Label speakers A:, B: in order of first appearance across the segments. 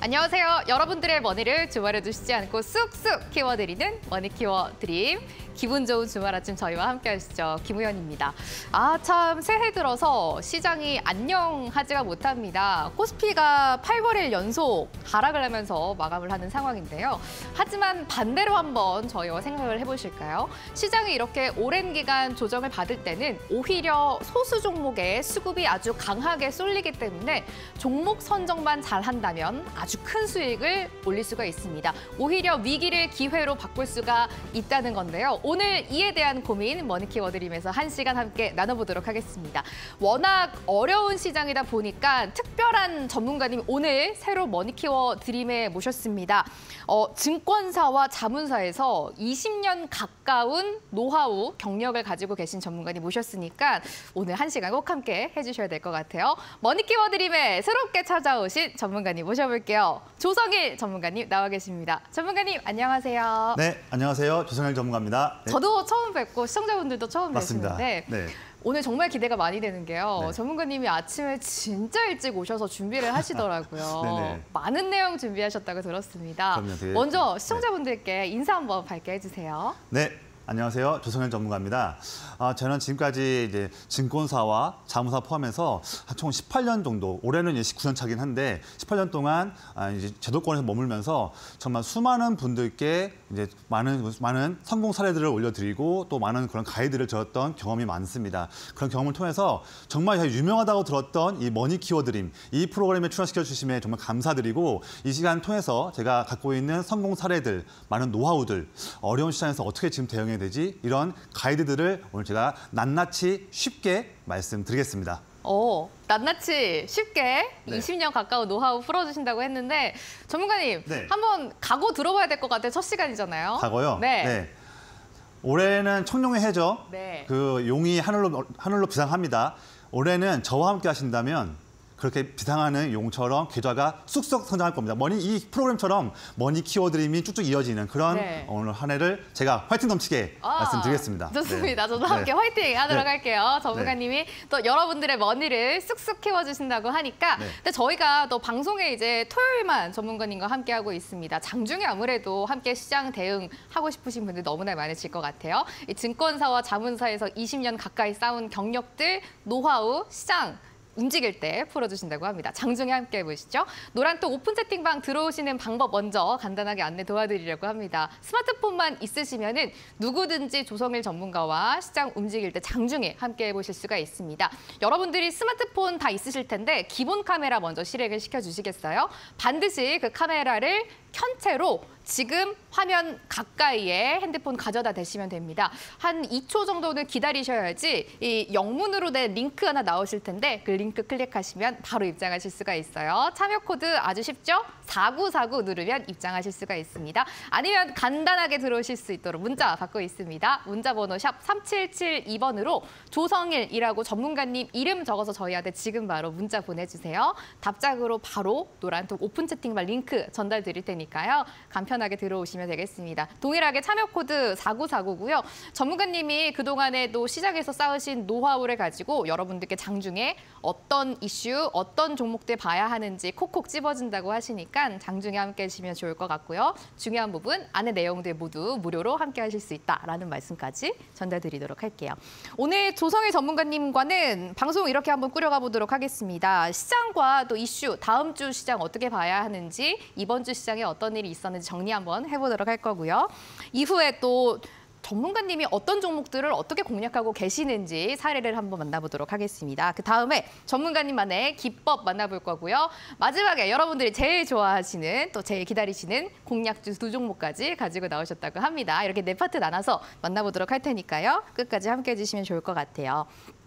A: 안녕하세요. 여러분들의 머니를 주말에 두시지 않고 쑥쑥 키워드리는 머니 키워 드림. 기분 좋은 주말 아침 저희와 함께 하시죠. 김우현입니다. 참 새해 들어서 시장이 안녕하지가 못합니다. 코스피가 8거래일 연속 하락을 하면서 마감을 하는 상황인데요. 하지만 반대로 한번 저희와 생각을 해보실까요? 시장이 이렇게 오랜 기간 조정을 받을 때는 오히려 소수 종목에 수급이 아주 강하게 쏠리기 때문에 종목 선정만 잘한다면 아주 큰 수익을 올릴 수가 있습니다. 오히려 위기를 기회로 바꿀 수가 있다는 건데요. 오늘 이에 대한 고민 머니 키워 드림에서 1시간 함께 나눠보도록 하겠습니다. 워낙 어려운 시장이다 보니까 특별한 전문가님 오늘 새로 머니 키워 드림에 모셨습니다. 증권사와 자문사에서 20년 가까운 노하우, 경력을 가지고 계신 전문가님 모셨으니까 오늘 1시간 꼭 함께 해주셔야 될 것 같아요. 머니 키워 드림에 새롭게 찾아오신 전문가님 모셔볼게요. 조성일 전문가님 나와 계십니다. 전문가님 안녕하세요.
B: 네, 안녕하세요. 조성일 전문가입니다. 네.
A: 저도 처음 뵙고 시청자분들도 처음
B: 맞습니다.
A: 뵈시는데
B: 네.
A: 오늘 정말 기대가 많이 되는 게요.
B: 네.
A: 전문가님이 아침에 진짜 일찍 오셔서 준비를 하시더라고요.
B: 네네.
A: 많은 내용 준비하셨다고 들었습니다.
B: 그럼요, 되게,
A: 먼저 시청자분들께 인사 한번 밝게 해주세요.
B: 네. 안녕하세요. 조성일 전문가입니다. 저는 지금까지 이제 증권사와 자문사 포함해서 총 18년 정도, 올해는 이제 19년 차긴 한데 18년 동안 이제 제도권에서 머물면서 정말 수많은 분들께 이제 많은 성공 사례들을 올려드리고 또 많은 그런 가이드를 들었던 경험이 많습니다. 그런 경험을 통해서 정말 유명하다고 들었던 이 머니 키워 드림, 이 프로그램에 출연시켜 주심에 정말 감사드리고 이 시간 통해서 제가 갖고 있는 성공 사례들, 많은 노하우들, 어려운 시장에서 어떻게 지금 대응해야 되지? 이런 가이드들을 오늘 제가 낱낱이 쉽게 말씀드리겠습니다.
A: 낱낱이 쉽게
B: 네.
A: 20년 가까운 노하우 풀어주신다고 했는데 전문가님
B: 네.
A: 한번 각오 들어봐야 될 것 같아요. 첫 시간이잖아요.
B: 과거요?
A: 네.
B: 올해는 청룡의 해죠.
A: 네.
B: 그 용이 하늘로 비상합니다. 올해는 저와 함께 하신다면 그렇게 비상하는 용처럼 계좌가 쑥쑥 성장할 겁니다. 이 프로그램처럼 머니 키워 드림이 쭉쭉 이어지는 그런
A: 네.
B: 오늘 한 해를 제가 화이팅 넘치게 말씀드리겠습니다.
A: 좋습니다.
B: 네.
A: 저도 함께
B: 네.
A: 화이팅 하도록
B: 네.
A: 할게요. 전문가님이
B: 네.
A: 또 여러분들의 머니를 쑥쑥 키워주신다고 하니까
B: 네.
A: 근데 저희가 또 방송에 이제 토요일만 전문가님과 함께 하고 있습니다. 장중에 아무래도 함께 시장 대응하고 싶으신 분들 너무나 많으실 것 같아요. 이 증권사와 자문사에서 20년 가까이 쌓은 경력들, 노하우, 시장 움직일 때 풀어주신다고 합니다. 장중에 함께 해보시죠. 노란톡 오픈 채팅방 들어오시는 방법 먼저 간단하게 안내 도와드리려고 합니다. 스마트폰만 있으시면은 누구든지 조성일 전문가와 시장 움직일 때 장중에 함께 해보실 수가 있습니다. 여러분들이 스마트폰 다 있으실 텐데 기본 카메라 먼저 실행을 시켜주시겠어요? 반드시 그 카메라를 켠 채로 지금 화면 가까이에 핸드폰 가져다 대시면 됩니다. 한 2초 정도는 기다리셔야지 이 영문으로 된 링크 하나 나오실 텐데 그 링크 클릭하시면 바로 입장하실 수가 있어요. 참여 코드 아주 쉽죠? 4949 누르면 입장하실 수가 있습니다. 아니면 간단하게 들어오실 수 있도록 문자 받고 있습니다. 문자 번호 샵 3772번으로 조성일이라고 전문가님 이름 적어서 저희한테 지금 바로 문자 보내주세요. 답장으로 바로 노란톡 오픈 채팅방 링크 전달 드릴 테니까요. 간편하게 들어오시면 되겠습니다. 동일하게 참여 코드 4949고요. 전문가님이 그동안에도 시장에서 쌓으신 노하우를 가지고 여러분들께 장중에 어떤 이슈, 어떤 종목들 봐야 하는지 콕콕 찝어준다고 하시니까 장중에 함께 하시면 좋을 것 같고요. 중요한 부분, 안에 내용들 모두 무료로 함께 하실 수 있다라는 말씀까지 전달드리도록 할게요. 오늘 조성일 전문가님과는 방송 이렇게 한번 꾸려가 보도록 하겠습니다. 시장과 또 이슈, 다음 주 시장 어떻게 봐야 하는지, 이번 주 시장에 어떤 일이 있었는지 정리 한번 해보도록 할 거고요. 이후에 또 전문가님이 어떤 종목들을 어떻게 공략하고 계시는지 사례를 한번 만나보도록 하겠습니다. 그 다음에 전문가님만의 기법 만나볼 거고요. 마지막에 여러분들이 제일 좋아하시는 또 제일 기다리시는 공략주 2종목까지 가지고 나오셨다고 합니다. 이렇게 4파트 나눠서 만나보도록 할 테니까요. 끝까지 함께 해주시면 좋을 것 같아요.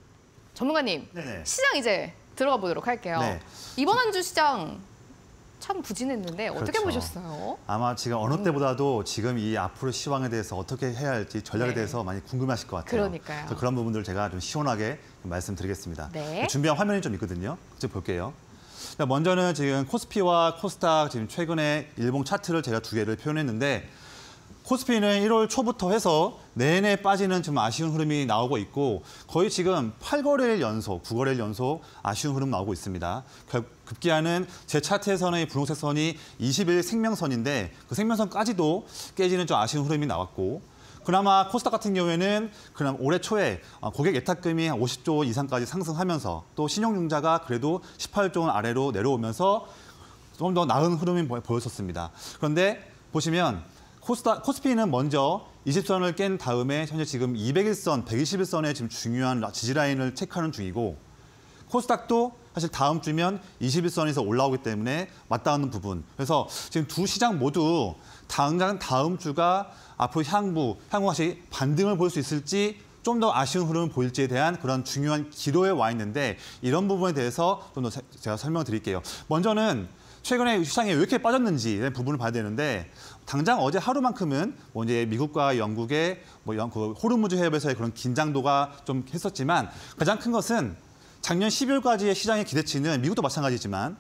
A: 전문가님,
B: 네네.
A: 시장 이제 들어가 보도록 할게요.
B: 네.
A: 이번 한 주 시장 참 부진했는데 어떻게
B: 그렇죠.
A: 보셨어요?
B: 아마 지금 어느 때보다도 지금 이 앞으로 시황에 대해서 어떻게 해야 할지 전략에
A: 네.
B: 대해서 많이 궁금하실 것 같아요.
A: 그러니까요.
B: 그래서 그런 부분들을 제가 좀 시원하게 말씀드리겠습니다.
A: 네.
B: 준비한 화면이 좀 있거든요. 좀 볼게요. 먼저는 지금 코스피와 코스닥 지금 최근에 일봉 차트를 제가 2개를 표현했는데 코스피는 1월 초부터 해서 내내 빠지는 좀 아쉬운 흐름이 나오고 있고 거의 지금 8거래일 연속, 9거래일 연속 아쉬운 흐름 나오고 있습니다. 급기야는 제 차트에서는 이 분홍색 선이 20일 생명선인데 그 생명선까지도 깨지는 좀 아쉬운 흐름이 나왔고 그나마 코스닥 같은 경우에는 그나마 올해 초에 고객 예탁금이 50조 원 이상까지 상승하면서 또 신용융자가 그래도 18조 원 아래로 내려오면서 좀 더 나은 흐름이 보였었습니다. 그런데 보시면 코스피는 먼저 20선을 깬 다음에 현재 지금 201선, 121선의 지금 중요한 지지 라인을 체크하는 중이고 코스닥도 사실 다음 주면 21선에서 올라오기 때문에 맞닿는 부분. 그래서 지금 두 시장 모두 당장 다음 주가 앞으로 향후 다시 반등을 볼 수 있을지 좀 더 아쉬운 흐름을 보일지에 대한 그런 중요한 기로에 와 있는데 이런 부분에 대해서 좀 더 제가 설명을 드릴게요. 먼저는 최근에 시장이 왜 이렇게 빠졌는지 이런 부분을 봐야 되는데 당장 어제 하루만큼은 뭐 이제 미국과 영국의 그 호르무즈 해협에서의 그런 긴장도가 좀 했었지만 가장 큰 것은 작년 12월까지의 시장의 기대치는 미국도 마찬가지지만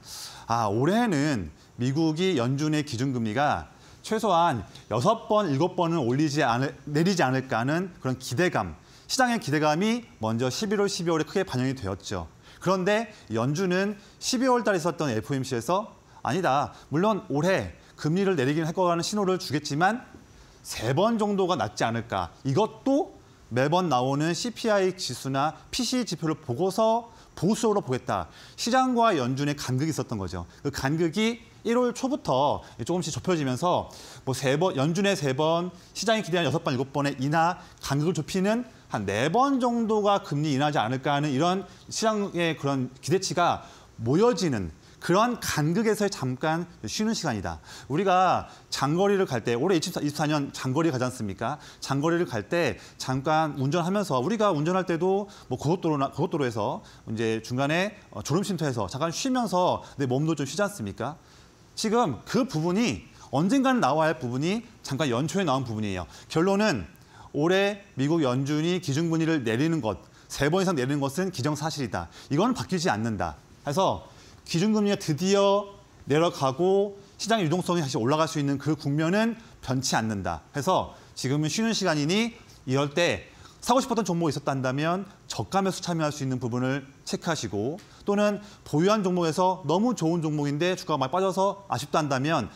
B: 올해는 미국이 연준의 기준금리가 최소한 6번, 7번은 내리지 않을까 하는 그런 기대감, 시장의 기대감이 먼저 11월, 12월에 크게 반영이 되었죠. 그런데 연준은 12월 달에 있었던 FOMC에서 아니다. 물론 올해 금리를 내리긴 할 거라는 신호를 주겠지만 3번 정도가 낫지 않을까. 이것도 매번 나오는 CPI 지수나 PCE 지표를 보고서 보수적으로 보겠다. 시장과 연준의 간극이 있었던 거죠. 그 간극이 1월 초부터 조금씩 좁혀지면서 연준의 3번, 시장이 기대하는 6번, 7번의 인하 간극을 좁히는 한 4번 정도가 금리 인하하지 않을까 하는 이런 시장의 그런 기대치가 모여지는 그런 간극에서 잠깐 쉬는 시간이다. 우리가 장거리를 갈 때, 올해 2024년 장거리 가지 않습니까? 장거리를 갈 때 잠깐 운전하면서 우리가 운전할 때도 고속도로에서 이제 중간에 졸음 쉼터에서 잠깐 쉬면서 내 몸도 좀 쉬지 않습니까? 지금 그 부분이 언젠가는 나와야 할 부분이 잠깐 연초에 나온 부분이에요. 결론은 올해 미국 연준이 기준금리를 내리는 것, 3번 이상 내리는 것은 기정사실이다. 이건 바뀌지 않는다. 그래서 기준금리가 드디어 내려가고 시장의 유동성이 다시 올라갈 수 있는 그 국면은 변치 않는다. 그래서 지금은 쉬는 시간이니 이럴 때 사고 싶었던 종목이 있었다 한다면 저가 매수 참여할 수 있는 부분을 체크하시고 또는 보유한 종목에서 너무 좋은 종목인데 주가가 많이 빠져서 아쉽다 한다면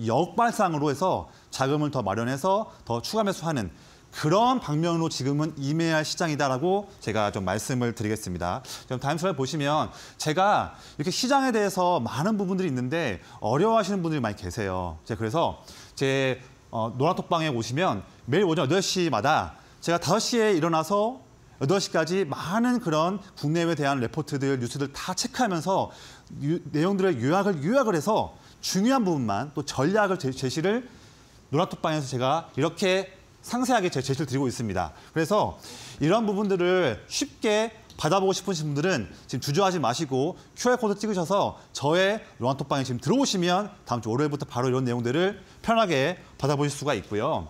B: 역발상으로 해서 자금을 더 마련해서 더 추가 매수하는 그런 방면으로 지금은 임해야 할 시장이다라고 제가 좀 말씀을 드리겠습니다. 그럼 다음 슬라이드 보시면 제가 이렇게 시장에 대해서 많은 부분들이 있는데 어려워하시는 분들이 많이 계세요. 제가 그래서 제 노란톡방에 오시면 매일 오전 8시마다 제가 5시에 일어나서 8시까지 많은 그런 국내외에 대한 레포트들, 뉴스들 다 체크하면서 내용들의 요약을 해서 중요한 부분만 또 전략을 제시를 노란톡방에서 제가 이렇게 상세하게 제시를 드리고 있습니다. 그래서 이런 부분들을 쉽게 받아보고 싶으신 분들은 지금 주저하지 마시고 QR코드 찍으셔서 저의 노란톡방에 지금 들어오시면 다음 주 월요일부터 바로 이런 내용들을 편하게 받아보실 수가 있고요.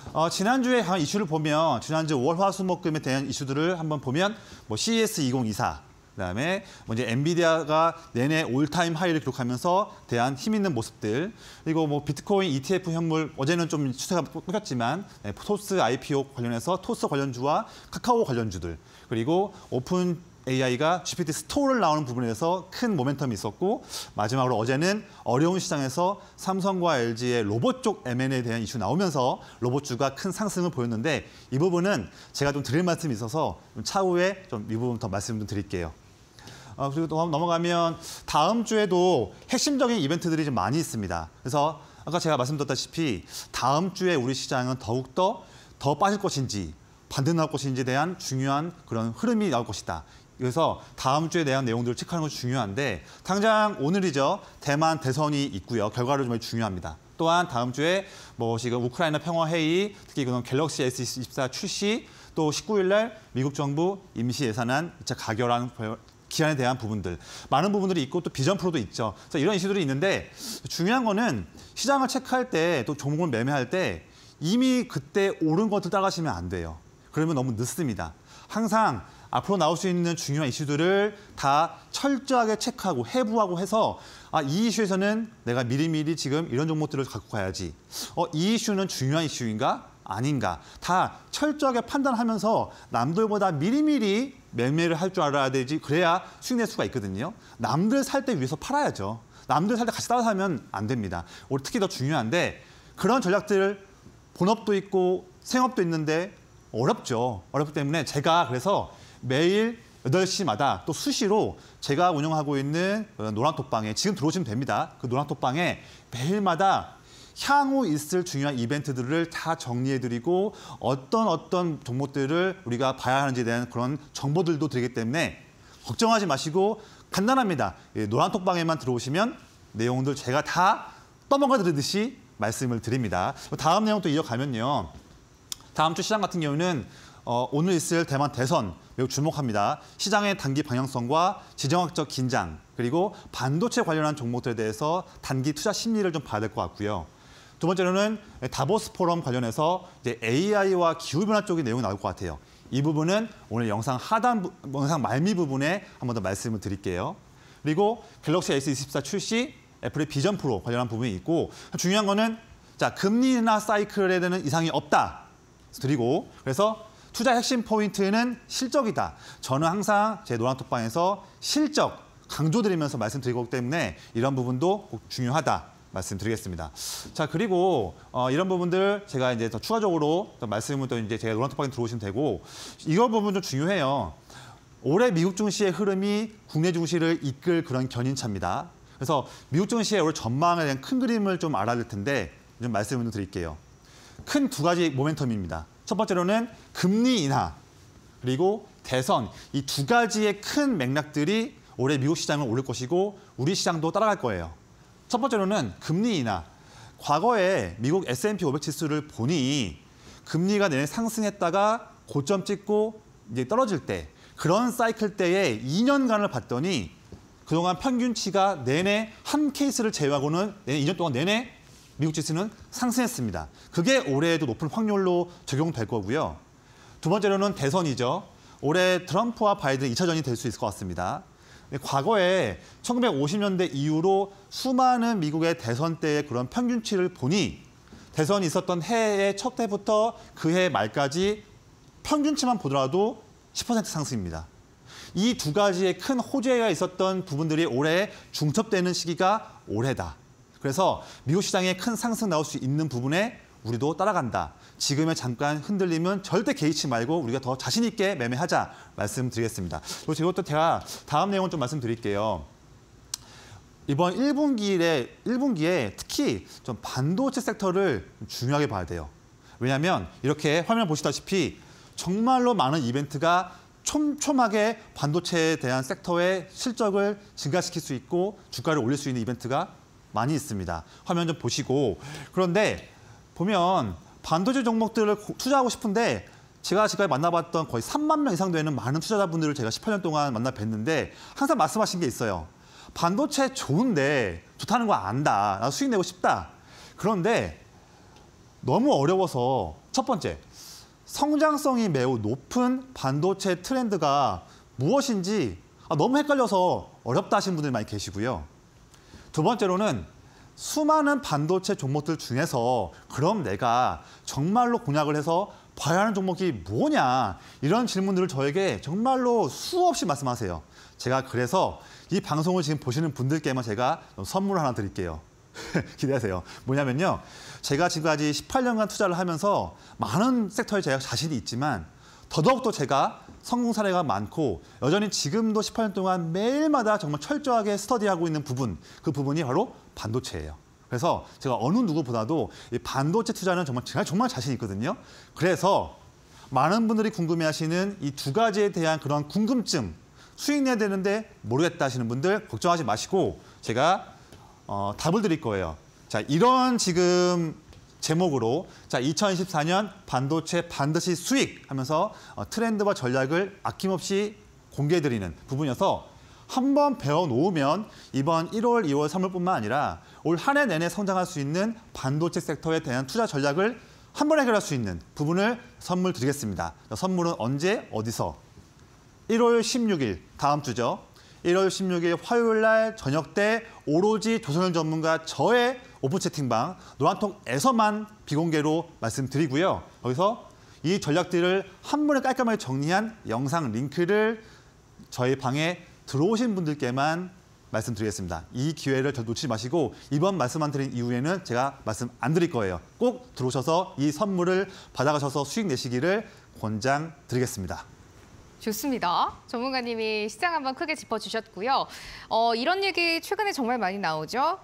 B: 지난주에 한 이슈를 보면 지난주 월, 화, 수, 목, 금에 대한 이슈들을 한번 보면 CES 2024 그다음에 이제 엔비디아가 내내 올타임 하이를 기록하면서 대한 힘 있는 모습들 그리고 비트코인 ETF 현물 어제는 좀 추세가 끊겼지만 토스 IPO 관련해서 토스 관련주와 카카오 관련주들 그리고 오픈 AI가 GPT 스토어를 나오는 부분에서 큰 모멘텀이 있었고 마지막으로 어제는 어려운 시장에서 삼성과 LG의 로봇 쪽 M&A에 대한 이슈 나오면서 로봇주가 큰 상승을 보였는데 이 부분은 제가 좀 드릴 말씀이 있어서 차후에 좀 이 부분 더 말씀 좀 드릴게요. 그리고 또 넘어가면 다음 주에도 핵심적인 이벤트들이 좀 많이 있습니다. 그래서 아까 제가 말씀드렸다시피 다음 주에 우리 시장은 더욱더 더 빠질 것인지 반등 나올 것인지에 대한 중요한 그런 흐름이 나올 것이다. 그래서 다음 주에 대한 내용들을 체크하는 것이 중요한데 당장 오늘이죠. 대만 대선이 있고요. 결과를 좀 중요합니다. 또한 다음 주에 지금 우크라이나 평화 회의, 특히 그런 갤럭시 S24 출시, 또 19일 날 미국 정부 임시 예산안 2차 가결안 기한에 대한 부분들, 많은 부분들이 있고 또 비전 프로도 있죠. 그래서 이런 이슈들이 있는데 중요한 거는 시장을 체크할 때 또 종목을 매매할 때 이미 그때 오른 것들 따라가시면 안 돼요. 그러면 너무 늦습니다. 항상 앞으로 나올 수 있는 중요한 이슈들을 다 철저하게 체크하고 해부하고 해서 이 이슈에서는 내가 미리미리 지금 이런 종목들을 갖고 가야지. 이 이슈는 중요한 이슈인가? 아닌가. 다 철저하게 판단하면서 남들보다 미리미리 매매를 할 줄 알아야 되지. 그래야 수익 낼 수가 있거든요. 남들 살 때 위해서 팔아야죠. 남들 살 때 같이 따라 사면 안 됩니다. 오늘 특히 더 중요한데 그런 전략들 본업도 있고 생업도 있는데 어렵죠. 어렵기 때문에 제가 그래서 매일 8시마다 또 수시로 제가 운영하고 있는 노란톡방에 지금 들어오시면 됩니다. 그 노란톡방에 매일마다 향후 있을 중요한 이벤트들을 다 정리해드리고 어떤 종목들을 우리가 봐야 하는지에 대한 그런 정보들도 드리기 때문에 걱정하지 마시고 간단합니다. 노란톡방에만 들어오시면 내용들 제가 다 떠먹어 드리듯이 말씀을 드립니다. 다음 내용 또 이어가면요. 다음 주 시장 같은 경우는 오늘 있을 대만 대선 매우 주목합니다. 시장의 단기 방향성과 지정학적 긴장 그리고 반도체 관련한 종목들에 대해서 단기 투자 심리를 좀 봐야 될 것 같고요. 두 번째로는 다보스 포럼 관련해서 이제 AI와 기후변화 쪽의 내용이 나올 것 같아요. 이 부분은 오늘 영상 말미 부분에 한 번 더 말씀을 드릴게요. 그리고 갤럭시 S24 출시, 애플의 비전 프로 관련한 부분이 있고 중요한 거는 자 금리 인하 사이클에 대한 이상이 없다 드리고 그래서 투자 핵심 포인트는 실적이다. 저는 항상 제 노란톡방에서 실적 강조드리면서 말씀드리기 때문에 이런 부분도 꼭 중요하다. 말씀드리겠습니다. 자 그리고 이런 부분들 제가 이제 더 추가적으로 또 말씀을 또 이제 제가 노란톡방에 들어오시면 되고 이런 부분 좀 중요해요. 올해 미국 증시의 흐름이 국내 증시를 이끌 그런 견인차입니다. 그래서 미국 증시의 올해 전망에 대한 큰 그림을 좀 알아야 될 텐데 좀 말씀을 드릴게요. 큰 두 가지 모멘텀입니다. 첫 번째로는 금리 인하 그리고 대선 이 두 가지의 큰 맥락들이 올해 미국 시장을 오를 것이고 우리 시장도 따라갈 거예요. 첫 번째로는 금리 인하. 과거에 미국 S&P 500 지수를 보니 금리가 내내 상승했다가 고점 찍고 이제 떨어질 때 그런 사이클 때에 2년간을 봤더니 그동안 평균치가 내내 한 케이스를 제외하고는 내내 2년 동안 내내 미국 지수는 상승했습니다. 그게 올해에도 높은 확률로 적용될 거고요. 두 번째로는 대선이죠. 올해 트럼프와 바이든 2차전이 될 수 있을 것 같습니다. 과거에 1950년대 이후로 수많은 미국의 대선 때의 그런 평균치를 보니 대선이 있었던 해의 첫 해부터 그 해 말까지 평균치만 보더라도 10% 상승입니다. 이 두 가지의 큰 호재가 있었던 부분들이 올해 중첩되는 시기가 올해다. 그래서 미국 시장에 큰 상승 나올 수 있는 부분에 우리도 따라간다. 지금의 잠깐 흔들림은 절대 개의치 말고 우리가 더 자신 있게 매매하자 말씀드리겠습니다. 그리고 제가 다음 내용을 좀 말씀드릴게요. 이번 1분기에 특히 좀 반도체 섹터를 중요하게 봐야 돼요. 왜냐하면 이렇게 화면 보시다시피 정말로 많은 이벤트가 촘촘하게 반도체에 대한 섹터의 실적을 증가시킬 수 있고 주가를 올릴 수 있는 이벤트가 많이 있습니다. 화면 좀 보시고 그런데 보면 반도체 종목들을 투자하고 싶은데 제가 지금까지 만나봤던 거의 3만 명 이상 되는 많은 투자자분들을 제가 18년 동안 만나 뵀는데 항상 말씀하신 게 있어요. 반도체 좋은데 좋다는 거 안다. 나도 수익 내고 싶다. 그런데 너무 어려워서 첫 번째, 성장성이 매우 높은 반도체 트렌드가 무엇인지 너무 헷갈려서 어렵다 하시는 분들이 많이 계시고요. 두 번째로는 수많은 반도체 종목들 중에서 그럼 내가 정말로 공략을 해서 봐야 하는 종목이 뭐냐 이런 질문들을 저에게 정말로 수없이 말씀하세요. 제가 그래서 이 방송을 지금 보시는 분들께만 제가 선물 하나 드릴게요. 기대하세요. 뭐냐면요. 제가 지금까지 18년간 투자를 하면서 많은 섹터에 제가 자신이 있지만 더더욱더 제가 성공 사례가 많고 여전히 지금도 18년 동안 매일마다 정말 철저하게 스터디하고 있는 부분, 그 부분이 바로 반도체예요. 그래서 제가 어느 누구보다도 이 반도체 투자는 제가 정말 자신 있거든요. 그래서 많은 분들이 궁금해하시는 이 두 가지에 대한 그런 궁금증, 수익 내야 되는데 모르겠다 하시는 분들 걱정하지 마시고 제가 답을 드릴 거예요. 자, 이런 지금 제목으로 자 2024년 반도체 반드시 수익 하면서 트렌드와 전략을 아낌없이 공개해드리는 부분이어서 한번 배워놓으면 이번 1월, 2월, 3월뿐만 아니라 올 한 해 내내 성장할 수 있는 반도체 섹터에 대한 투자 전략을 한 번에 해결할 수 있는 부분을 선물 드리겠습니다. 선물은 언제, 어디서? 1월 16일, 다음 주죠. 1월 16일 화요일 날 저녁 때 오로지 조선일 전문가 저의 오픈 채팅방 노란톡에서만 비공개로 말씀드리고요. 여기서 이 전략들을 한 번에 깔끔하게 정리한 영상 링크를 저희 방에 들어오신 분들께만 말씀드리겠습니다. 이 기회를 놓치지 마시고 이번 말씀만 드린 이후에는 제가 말씀 안 드릴 거예요. 꼭 들어오셔서 이 선물을 받아가셔서 수익 내시기를 권장드리겠습니다.
A: 좋습니다. 전문가님이 시장 한번 크게 짚어주셨고요. 이런 얘기 최근에 정말 많이 나오죠.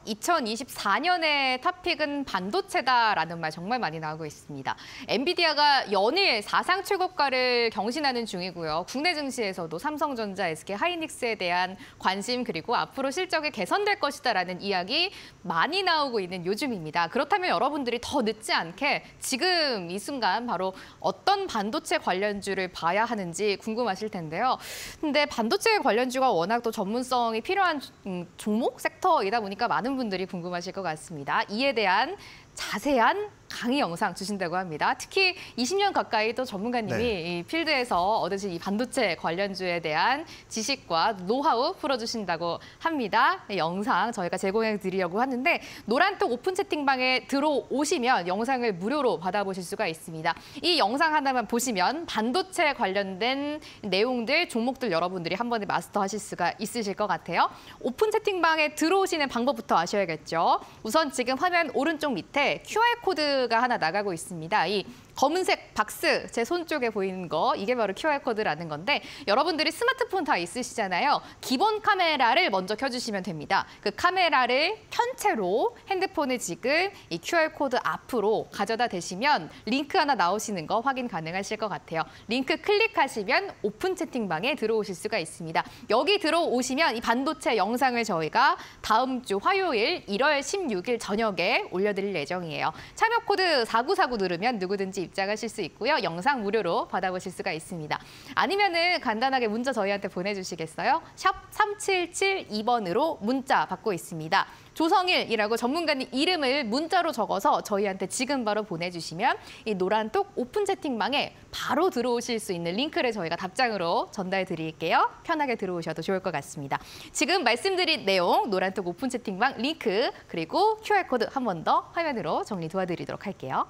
A: 2024년의 탑픽은 반도체다라는 말 정말 많이 나오고 있습니다. 엔비디아가 연일 사상 최고가를 경신하는 중이고요. 국내 증시에서도 삼성전자, SK하이닉스에 대한 관심 그리고 앞으로 실적이 개선될 것이다라는 이야기 많이 나오고 있는 요즘입니다. 그렇다면 여러분들이 더 늦지 않게 지금 이 순간 바로 어떤 반도체 관련주를 봐야 하는지 궁금하실 텐데요. 근데 반도체 관련주가 워낙 또 전문성이 필요한 종목, 섹터이다 보니까 많은 분들이 궁금하실 것 같습니다. 이에 대한 자세한 강의 영상 주신다고 합니다. 특히 20년 가까이 또 전문가님이 이 필드에서 얻으신 이 반도체 관련주에 대한 지식과 노하우 풀어주신다고 합니다. 영상 저희가 제공해 드리려고 하는데 노란톡 오픈 채팅방에 들어오시면 영상을 무료로 받아보실 수가 있습니다. 이 영상 하나만 보시면 반도체 관련된 내용들, 종목들 여러분들이 한 번에 마스터하실 수가 있으실 것 같아요. 오픈 채팅방에 들어오시는 방법부터 아셔야겠죠. 우선 지금 화면 오른쪽 밑에 QR코드 가 하나 나가고 있습니다. 이 검은색 박스 제 손 쪽에 보이는 거 이게 바로 QR코드라는 건데 여러분들이 스마트폰 다 있으시잖아요. 기본 카메라를 먼저 켜주시면 됩니다. 그 카메라를 켠 채로 핸드폰을 지금 이 QR코드 앞으로 가져다 대시면 링크 하나 나오시는 거 확인 가능하실 것 같아요. 링크 클릭하시면 오픈 채팅방에 들어오실 수가 있습니다. 여기 들어오시면 이 반도체 영상을 저희가 다음 주 화요일 1월 16일 저녁에 올려드릴 예정이에요. 참여 코드 4949 누르면 누구든지 입장하실 수 있고요. 영상 무료로 받아보실 수가 있습니다. 아니면은 간단하게 문자 저희한테 보내주시겠어요? 샵 3772번으로 문자 받고 있습니다. 조성일이라고 전문가님 이름을 문자로 적어서 저희한테 지금 바로 보내주시면 이 노란톡 오픈 채팅방에 바로 들어오실 수 있는 링크를 저희가 답장으로 전달 드릴게요. 편하게 들어오셔도 좋을 것 같습니다. 지금 말씀드린 내용 노란톡 오픈 채팅방 링크 그리고 QR코드 한 번 더 화면으로 정리 도와드리도록 할게요.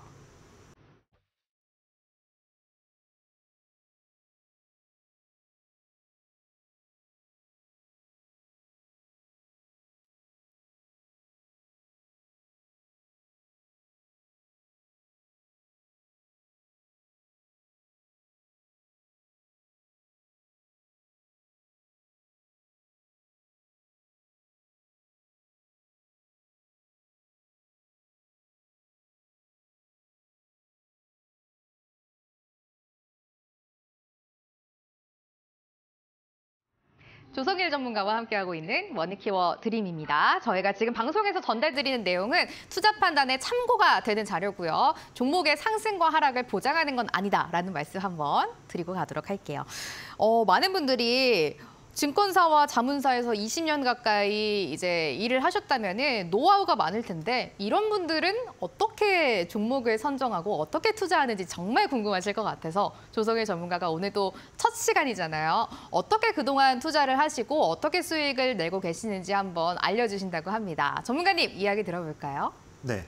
A: 조성일 전문가와 함께하고 있는 머니키워 드림입니다. 저희가 지금 방송에서 전달드리는 내용은 투자 판단에 참고가 되는 자료고요. 종목의 상승과 하락을 보장하는 건 아니다라는 말씀 한번 드리고 가도록 할게요. 많은 분들이 증권사와 자문사에서 20년 가까이 이제 일을 하셨다면은 노하우가 많을 텐데 이런 분들은 어떻게 종목을 선정하고 어떻게 투자하는지 정말 궁금하실 것 같아서 조성일 전문가가 오늘 또 첫 시간이잖아요. 어떻게 그동안 투자를 하시고 어떻게 수익을 내고 계시는지 한번 알려주신다고 합니다. 전문가님 이야기 들어볼까요?
B: 네,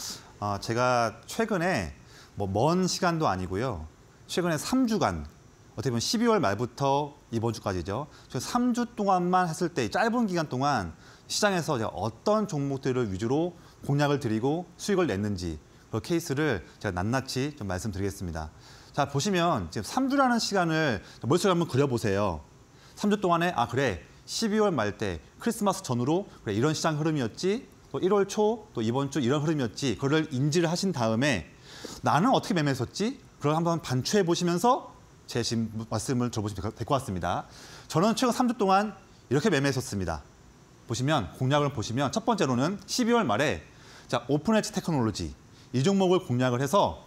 B: 제가 최근에 먼 시간도 아니고요. 최근에 3주간 어떻게 보면 12월 말부터 이번 주까지죠. 3주 동안만 했을 때 짧은 기간 동안 시장에서 제가 어떤 종목들을 위주로 공략을 드리고 수익을 냈는지 그 케이스를 제가 낱낱이 좀 말씀드리겠습니다. 자, 보시면 지금 3주라는 시간을 머릿속에 한번 그려보세요. 3주 동안에 그래 12월 말 때 크리스마스 전후로 그래 이런 시장 흐름이었지. 또 1월 초 또 이번 주 이런 흐름이었지. 그걸 인지를 하신 다음에 나는 어떻게 매매했었지? 그걸 한번 반추해 보시면서 제 지금 말씀을 들어보시면 될 것 같습니다. 저는 최근 3주 동안 이렇게 매매했었습니다. 보시면 공략을 보시면 첫 번째로는 12월 말에 오픈 엣지 테크놀로지 이 종목을 공략을 해서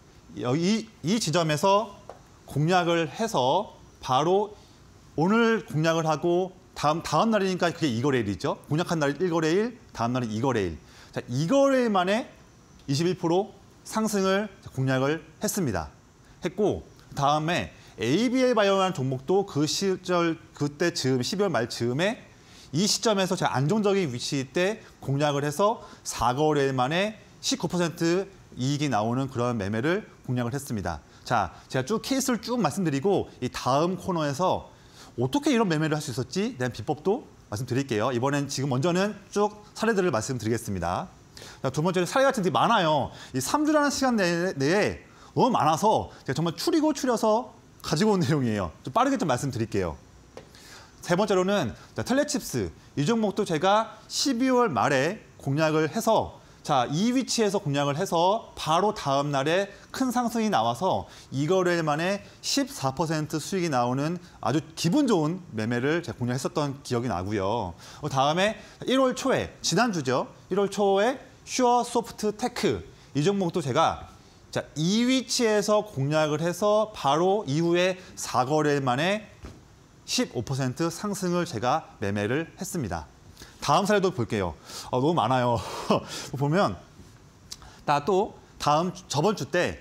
B: 이 지점에서 공략을 해서 바로 오늘 공략을 하고 다음 날이니까 그게 2거래일이죠. 공략한 날이 1거래일, 다음 날이 2거래일. 자, 2거래일 만에 21% 상승을 공략을 했습니다. 했고 다음에 ABL 바이오라는 종목도 그 시절 그때 즈음 12월 말 즈음에 이 시점에서 제가 안정적인 위치일 때 공략을 해서 4거래일 만에 19% 이익이 나오는 그런 매매를 공략을 했습니다. 자, 제가 쭉 케이스를 쭉 말씀드리고 이 다음 코너에서 어떻게 이런 매매를 할 수 있었지? 대한 비법도 말씀드릴게요. 이번엔 지금 먼저는 쭉 사례들을 말씀드리겠습니다. 자, 두 번째는 사례 같은 게 많아요. 이 3주라는 시간 내에 너무 많아서 제가 정말 추려서 가지고 온 내용이에요. 좀 빠르게 좀 말씀드릴게요. 세 번째로는 텔레칩스. 이 종목도 제가 12월 말에 공략을 해서 자, 이 위치에서 공략을 해서 바로 다음 날에 큰 상승이 나와서 2거래일 만에 14% 수익이 나오는 아주 기분 좋은 매매를 제가 공략했었던 기억이 나고요. 다음에 1월 초에, 지난주죠. 1월 초에 슈어소프트테크. 이 종목도 제가 자, 이 위치에서 공략을 해서 바로 이후에 4거래일 만에 15% 상승을 제가 매매를 했습니다. 다음 사례도 볼게요. 너무 많아요. 보면 또 저번 주 때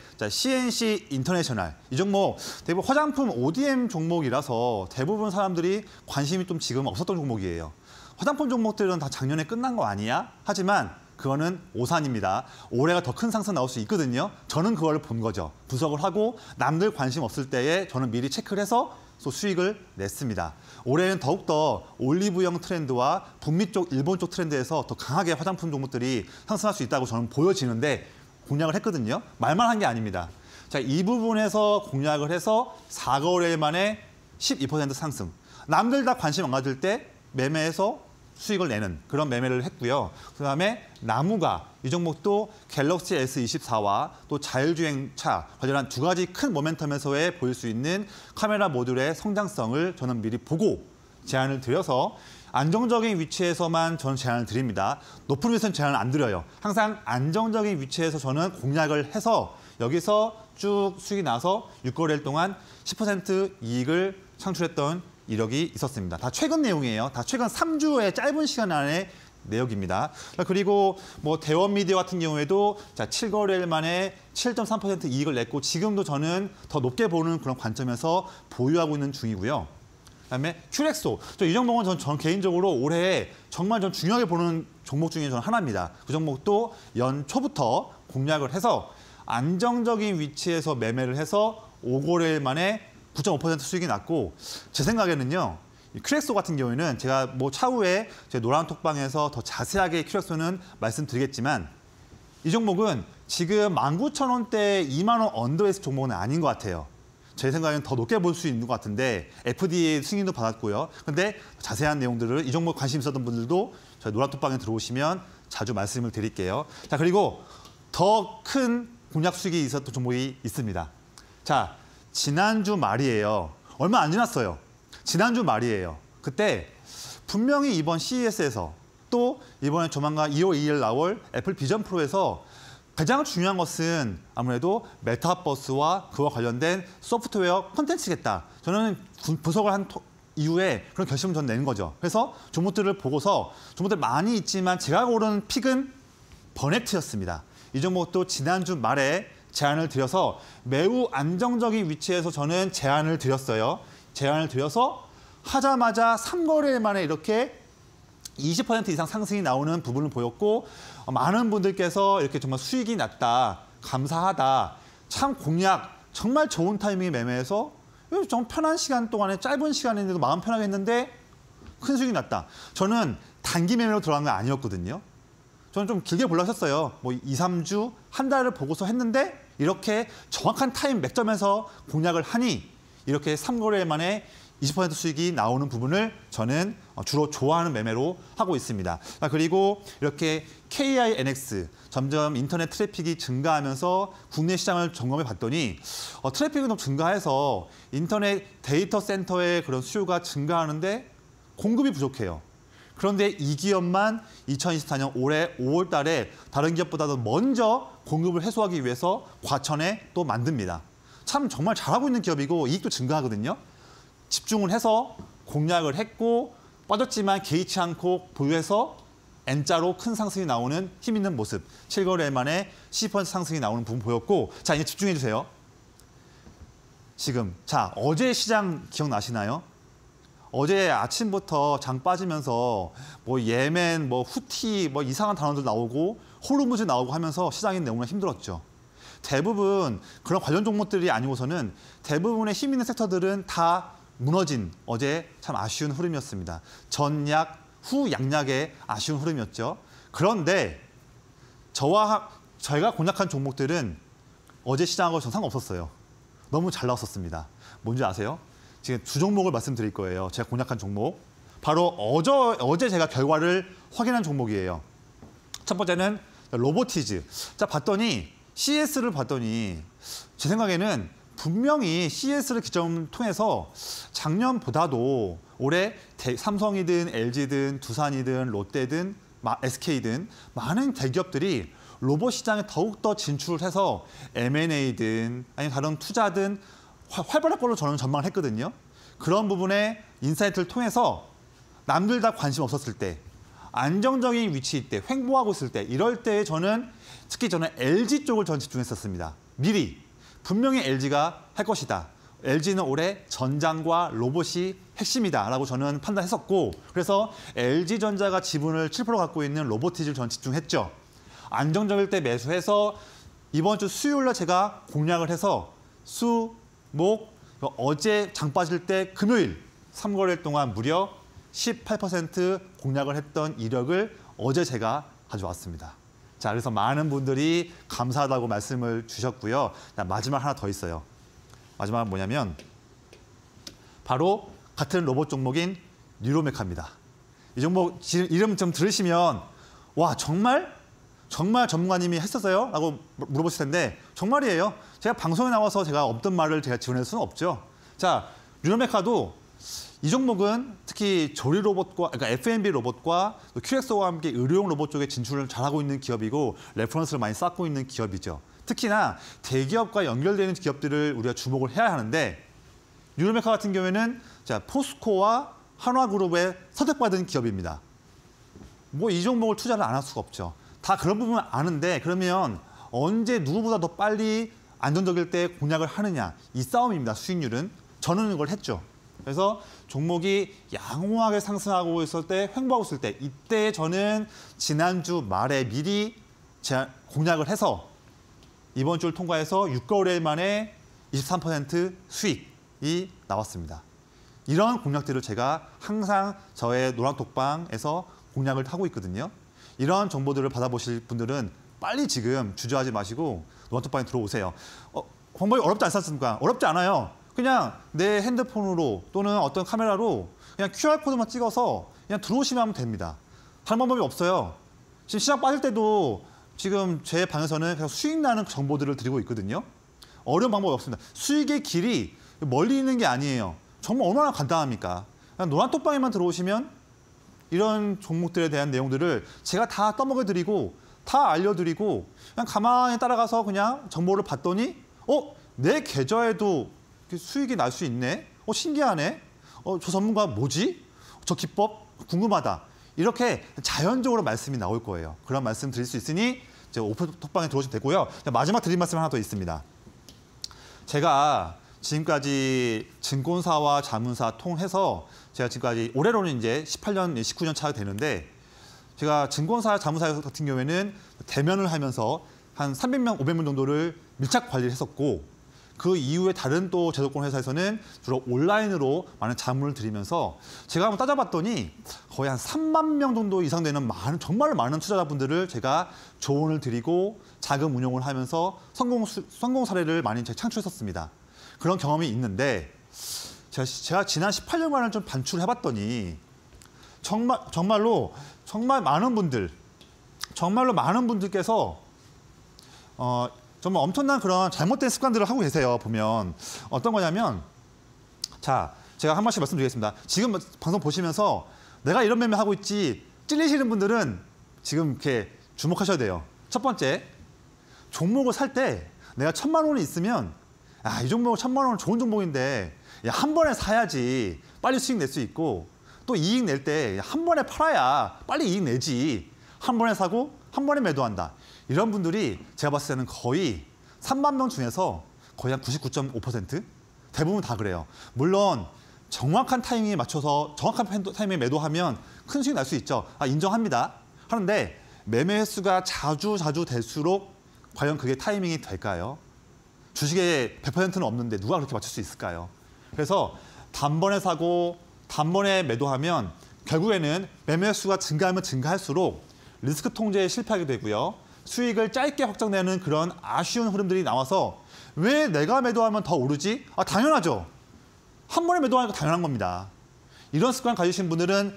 B: CNC 인터내셔널 이 종목 대부분 화장품 ODM 종목이라서 대부분 사람들이 관심이 좀 지금 없었던 종목이에요. 화장품 종목들은 다 작년에 끝난 거 아니야? 하지만 그거는 오산입니다. 올해가 더 큰 상승 나올 수 있거든요. 저는 그걸 본 거죠. 분석을 하고 남들 관심 없을 때에 저는 미리 체크를 해서 수익을 냈습니다. 올해는 더욱더 올리브영 트렌드와 북미 쪽, 일본 쪽 트렌드에서 더 강하게 화장품 종목들이 상승할 수 있다고 저는 보여지는데 공략을 했거든요. 말만 한 게 아닙니다. 자, 이 부분에서 공략을 해서 4거래일 만에 12% 상승. 남들 다 관심 안 가질 때 매매해서 수익을 내는 그런 매매를 했고요. 그다음에 나무가 이 종목도 갤럭시 S24와 또 자율주행차 관련한 두 가지 큰 모멘텀에서의 보일 수 있는 카메라 모듈의 성장성을 저는 미리 보고 제안을 드려서 안정적인 위치에서만 저는 제안을 드립니다. 높은 위치에서는 제안을 안 드려요. 항상 안정적인 위치에서 저는 공략을 해서 여기서 쭉 수익이 나서 6거래일 동안 10% 이익을 창출했던 이력이 있었습니다. 다 최근 내용이에요. 다 최근 3주의 짧은 시간 안에 내역입니다. 그리고 대원미디어 같은 경우에도 7거래일 만에 7.3% 이익을 냈고 지금도 저는 더 높게 보는 그런 관점에서 보유하고 있는 중이고요. 그다음에 큐렉소. 이 종목은 전 개인적으로 올해 정말 전 중요하게 보는 종목 중에 저는 하나입니다. 그 종목도 연초부터 공략을 해서 안정적인 위치에서 매매를 해서 5거래일 만에 9.5% 수익이 났고 제 생각에는요. 큐렉소 같은 경우에는 제가 차후에 제 노란 톡방에서 더 자세하게 큐렉소는 말씀드리겠지만 이 종목은 지금 19,000원대 2만 원 언더의 종목은 아닌 것 같아요. 제 생각에는 더 높게 볼 수 있는 것 같은데 FDA 승인도 받았고요. 근데 자세한 내용들을 이 종목 관심 있었던 분들도 저희 노란 톡방에 들어오시면 자주 말씀을 드릴게요. 자, 그리고 더 큰 공략 수익이 있었던 종목이 있습니다. 자, 지난주 말이에요. 얼마 안 지났어요. 지난주 말이에요. 그때 분명히 이번 CES에서 또 이번에 조만간 2월 2일 나올 애플 비전 프로에서 가장 중요한 것은 아무래도 메타버스와 그와 관련된 소프트웨어 콘텐츠겠다. 저는 분석을 한 이후에 그런 결심을 전 내는 거죠. 그래서 종목들을 보고서 종목들 많이 있지만 제가 고른 픽은 버넥트였습니다. 이 종목도 지난주 말에 제안을 드려서 매우 안정적인 위치에서 저는 제안을 드렸어요. 제안을 드려서 하자마자 3거래일 만에 이렇게 20% 이상 상승이 나오는 부분을 보였고 많은 분들께서 이렇게 정말 수익이 났다, 감사하다, 참 공략, 정말 좋은 타이밍에 매매해서 좀 편한 시간 동안에 짧은 시간인데도 마음 편하게 했는데 큰 수익이 났다. 저는 단기 매매로 들어간 건 아니었거든요. 저는 좀 길게 보려고 했어요. 2, 3주, 한 달을 보고서 했는데 이렇게 정확한 타임 맥점에서 공략을 하니 이렇게 3거래일 만에 20% 수익이 나오는 부분을 저는 주로 좋아하는 매매로 하고 있습니다. 그리고 이렇게 KINX 점점 인터넷 트래픽이 증가하면서 국내 시장을 점검해 봤더니 트래픽은 좀 증가해서 인터넷 데이터 센터의 그런 수요가 증가하는데 공급이 부족해요. 그런데 이 기업만 2024년 올해 5월 달에 다른 기업보다도 먼저 공급을 해소하기 위해서 과천에 또 만듭니다. 참 정말 잘하고 있는 기업이고 이익도 증가하거든요. 집중을 해서 공략을 했고 빠졌지만 개의치 않고 보유해서 N자로 큰 상승이 나오는 힘 있는 모습. 7거래일 만에 10% 상승이 나오는 부분 보였고 자, 이제 집중해 주세요. 지금 어제 시장 기억나시나요? 어제 아침부터 장 빠지면서 뭐 예멘, 뭐 후티, 뭐 이상한 단어들 나오고 호르무즈 나오고 하면서 시장이 너무나 힘들었죠. 대부분 그런 관련 종목들이 아니고서는 대부분의 힘 있는 섹터들은 다 무너진 어제 참 아쉬운 흐름이었습니다. 전약, 후 양약의 아쉬운 흐름이었죠. 그런데 저희가 공략한 종목들은 어제 시장하고 전 상관없었어요. 너무 잘 나왔었습니다. 뭔지 아세요? 지금 두 종목을 말씀드릴 거예요. 제가 공략한 종목. 바로 어제 제가 결과를 확인한 종목이에요. 첫 번째는 로보티즈. 자, 봤더니 CS를 봤더니 제 생각에는 분명히 CS를 기점 통해서 작년보다도 올해 삼성이든 LG든 두산이든 롯데든 SK든 많은 대기업들이 로봇 시장에 더욱더 진출을 해서 M&A든 아니면 다른 투자든 활발할 걸로 저는 전망을 했거든요. 그런 부분에 인사이트를 통해서 남들 다 관심 없었을 때, 안정적인 위치일 때, 횡보하고 있을 때, 이럴 때 특히 저는 LG 쪽을 전 집중했었습니다. 미리 분명히 LG가 할 것이다. LG는 올해 전장과 로봇이 핵심이다라고 저는 판단했었고, 그래서 LG전자가 지분을 7% 갖고 있는 로보티즈를 전 집중했죠. 안정적일 때 매수해서 이번 주 수요일 날 제가 공략을 해서 어제 장 빠질 때 금요일 3거래일 동안 무려 18% 공략을 했던 이력을 어제 제가 가져왔습니다. 자, 그래서 많은 분들이 감사하다고 말씀을 주셨고요. 마지막 하나 더 있어요. 마지막은 뭐냐면 바로 같은 로봇 종목인 뉴로메카입니다. 이 종목 이름 좀 들으시면 와, 정말 전문가님이 했었어요? 라고 물어보실 텐데 정말이에요. 제가 방송에 나와서 제가 없던 말을 제가 지원할 수는 없죠. 자, 뉴로메카도 이 종목은 특히 조리 로봇과, 그러니까 F&B 로봇과 QXO와 함께 의료용 로봇 쪽에 진출을 잘하고 있는 기업이고 레퍼런스를 많이 쌓고 있는 기업이죠. 특히나 대기업과 연결되는 기업들을 우리가 주목을 해야 하는데 뉴로메카 같은 경우에는 자, 포스코와 한화그룹에 선택받은 기업입니다. 뭐 이 종목을 투자를 안 할 수가 없죠. 다 그런 부분은 아는데 그러면 언제 누구보다 더 빨리 안정적일 때 공략을 하느냐, 이 싸움입니다. 수익률은. 저는 이걸 했죠. 그래서 종목이 양호하게 상승하고 있을 때, 횡보하고 있을 때, 이때 저는 지난주 말에 미리 공략을 해서 이번 주를 통과해서 6개월 만에 23% 수익이 나왔습니다. 이런 공략들을 제가 항상 저의 노란톡방에서 공략을 하고 있거든요. 이런 정보들을 받아보실 분들은 빨리 지금 주저하지 마시고 노란톡방에 들어오세요. 방법이 어렵지 않습니까? 어렵지 않아요. 그냥 내 핸드폰으로 또는 어떤 카메라로 그냥 QR코드만 찍어서 그냥 들어오시면 하면 됩니다. 다른 방법이 없어요. 지금 시장 빠질 때도 지금 제 방에서는 그냥 수익 나는 정보들을 드리고 있거든요. 어려운 방법이 없습니다. 수익의 길이 멀리 있는 게 아니에요. 정말 얼마나 간단합니까? 그냥 노란톡방에만 들어오시면 이런 종목들에 대한 내용들을 제가 다 떠먹여드리고 다 알려드리고 그냥 가만히 따라가서 그냥 정보를 봤더니 내 계좌에도 수익이 날 수 있네? 신기하네? 저 전문가 뭐지? 저 기법 궁금하다. 이렇게 자연적으로 말씀이 나올 거예요. 그런 말씀 드릴 수 있으니 이제 오픈톡방에 들어오시면 되고요. 마지막 드릴 말씀 하나 더 있습니다. 제가 지금까지 증권사와 자문사 통해서 제가 지금까지 올해로는 이제 18년, 19년 차가 되는데 제가 증권사, 자문사 같은 경우에는 대면을 하면서 한 300명, 500명 정도를 밀착 관리를 했었고 그 이후에 다른 또 제도권 회사에서는 주로 온라인으로 많은 자문을 드리면서 제가 한번 따져봤더니 거의 한 3만 명 정도 이상 되는 정말 많은 투자자분들을 제가 조언을 드리고 자금 운용을 하면서 성공 사례를 많이 창출했었습니다. 그런 경험이 있는데 제가 지난 18년간을 좀 반출해봤더니 정말로 많은 분들께서 정말 엄청난 그런 잘못된 습관들을 하고 계세요. 보면 어떤 거냐면 자, 제가 한 말씩 말씀드리겠습니다. 지금 방송 보시면서 내가 이런 매매 하고 있지 찔리시는 분들은 지금 이렇게 주목하셔야 돼요. 첫 번째, 종목을 살 때 내가 1,000만 원이 있으면 이 종목 1,000만 원은 좋은 종목인데 한 번에 사야지 빨리 수익 낼 수 있고 또 이익 낼 때 한 번에 팔아야 빨리 이익 내지. 한 번에 사고 한 번에 매도한다. 이런 분들이 제가 봤을 때는 거의 3만 명 중에서 거의 한 99.5% 대부분 다 그래요. 물론 정확한 타이밍에 맞춰서 정확한 타이밍에 매도하면 큰 수익 날 수 있죠. 인정합니다. 하는데 매매 횟수가 자주 될수록 과연 그게 타이밍이 될까요? 주식에 100%는 없는데 누가 그렇게 맞출 수 있을까요? 그래서 단번에 사고 단번에 매도하면 결국에는 매매 횟수가 증가하면 증가할수록 리스크 통제에 실패하게 되고요. 수익을 짧게 확정되는 그런 아쉬운 흐름들이 나와서 왜 내가 매도하면 더 오르지? 당연하죠. 한 번에 매도하니까 당연한 겁니다. 이런 습관 가지신 분들은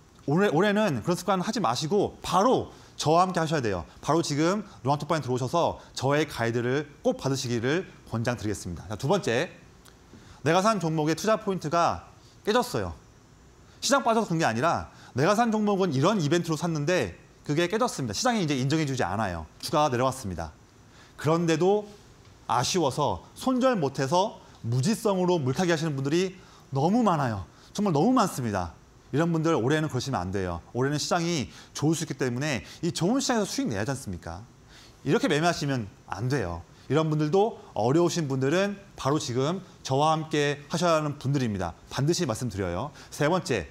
B: 올해는 그런 습관 하지 마시고 바로 저와 함께 하셔야 돼요. 바로 지금 노란톡방에 들어오셔서 저의 가이드를 꼭 받으시기를 권장드리겠습니다. 자, 두 번째, 내가 산 종목의 투자 포인트가 깨졌어요. 시장 빠져서 그런 게 아니라 내가 산 종목은 이런 이벤트로 샀는데 그게 깨졌습니다. 시장이 이제 인정해주지 않아요. 주가가 내려왔습니다. 그런데도 아쉬워서 손절 못해서 무지성으로 물타기 하시는 분들이 너무 많아요. 정말 너무 많습니다. 이런 분들 올해는 그러시면 안 돼요. 올해는 시장이 좋을 수 있기 때문에 이 좋은 시장에서 수익 내야 하지 않습니까? 이렇게 매매하시면 안 돼요. 이런 분들도 어려우신 분들은 바로 지금 저와 함께 하셔야 하는 분들입니다. 반드시 말씀드려요. 세 번째,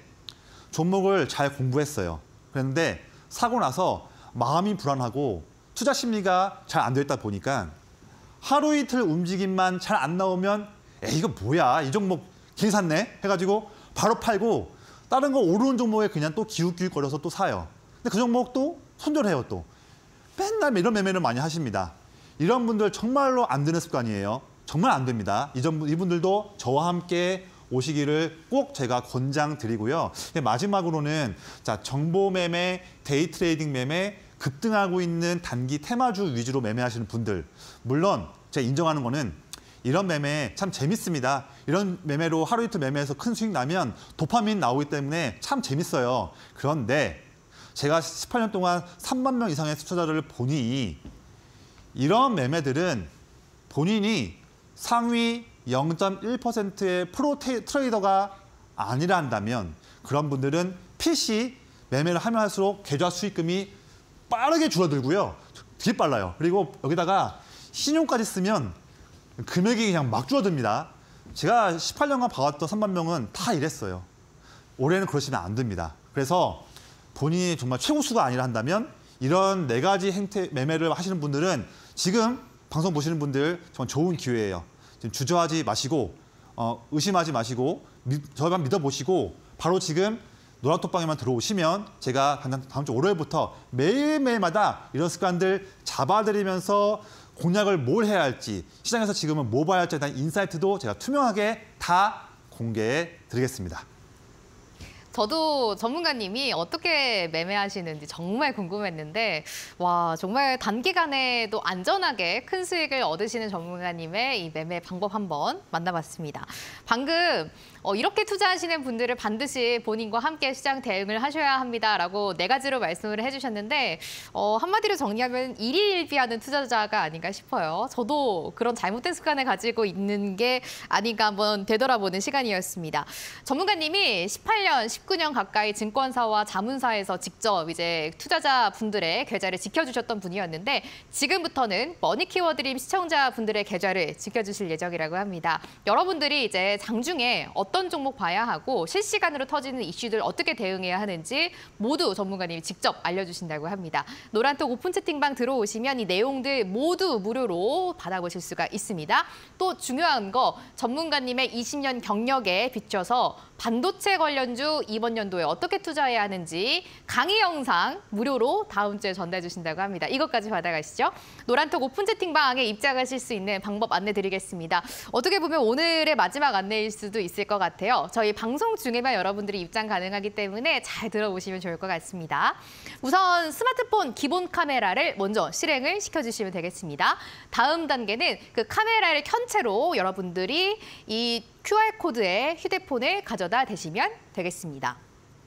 B: 종목을 잘 공부했어요. 그런데 사고 나서 마음이 불안하고 투자 심리가 잘 안 돼 있다 보니까 하루 이틀 움직임만 잘 안 나오면 이거 뭐야, 이 종목 괜히 샀네 해가지고 바로 팔고 다른 거 오르는 종목에 그냥 또 기웃기웃거려서 또 사요. 근데 그 종목도 손절해요 또. 맨날 이런 매매를 많이 하십니다. 이런 분들 정말로 안 되는 습관이에요. 정말 안 됩니다. 이분들도 저와 함께 오시기를 꼭 제가 권장드리고요. 마지막으로는 자, 정보 매매, 데이 트레이딩 매매, 급등하고 있는 단기 테마주 위주로 매매하시는 분들. 물론 제가 인정하는 거는 이런 매매 참 재밌습니다. 이런 매매로 하루 이틀 매매해서 큰 수익 나면 도파민 나오기 때문에 참 재밌어요. 그런데 제가 18년 동안 3만 명 이상의 투자자를 보니 이런 매매들은 본인이 상위 0.1%의 프로 트레이더가 아니라 한다면 그런 분들은 PC 매매를 하면 할수록 계좌 수익금이 빠르게 줄어들고요. 되게 빨라요. 그리고 여기다가 신용까지 쓰면 금액이 그냥 막 줄어듭니다. 제가 18년간 봐왔던 3만 명은 다 이랬어요. 올해는 그러시면 안 됩니다. 그래서 본인이 정말 최고수가 아니라 한다면 이런 4가지 행태 매매를 하시는 분들은 지금 방송 보시는 분들 정말 좋은 기회예요. 지금 주저하지 마시고 의심하지 마시고 저만 믿어보시고 바로 지금 노란톡방에만 들어오시면 제가 다음 주 월요일부터 매일매일마다 이런 습관들 잡아드리면서 공략을 뭘 해야 할지, 시장에서 지금은 뭐 봐야 할지에 대한 인사이트도 제가 투명하게 다 공개해 드리겠습니다.
A: 저도 전문가님이 어떻게 매매하시는지 정말 궁금했는데 와 정말 단기간에도 안전하게 큰 수익을 얻으시는 전문가님의 이 매매 방법 한번 만나봤습니다. 방금 이렇게 투자하시는 분들을 반드시 본인과 함께 시장 대응을 하셔야 합니다라고 4가지로 말씀을 해주셨는데 한마디로 정리하면 일희일비하는 투자자가 아닌가 싶어요. 저도 그런 잘못된 습관을 가지고 있는 게 아닌가 한번 되돌아보는 시간이었습니다. 전문가님이 18년, 19년 가까이 증권사와 자문사에서 직접 이제 투자자분들의 계좌를 지켜주셨던 분이었는데 지금부터는 머니 키워드림 시청자분들의 계좌를 지켜주실 예정이라고 합니다. 여러분들이 이제 장중에 어떤 종목 봐야 하고 실시간으로 터지는 이슈들 어떻게 대응해야 하는지 모두 전문가님이 직접 알려주신다고 합니다. 노란톡 오픈 채팅방 들어오시면 이 내용들 모두 무료로 받아보실 수가 있습니다. 또 중요한 거 전문가님의 20년 경력에 비춰서 반도체 관련주 이번 연도에 어떻게 투자해야 하는지 강의 영상 무료로 다음 주에 전달해 주신다고 합니다. 이것까지 받아가시죠. 노란톡 오픈 채팅방에 입장하실 수 있는 방법 안내드리겠습니다. 어떻게 보면 오늘의 마지막 안내일 수도 있을 것 같아요. 저희 방송 중에만 여러분들이 입장 가능하기 때문에 잘 들어보시면 좋을 것 같습니다. 우선 스마트폰 기본 카메라를 먼저 실행을 시켜주시면 되겠습니다. 다음 단계는 그 카메라를 켠 채로 여러분들이 이 QR코드에 휴대폰을 가져다 대시면 되겠습니다.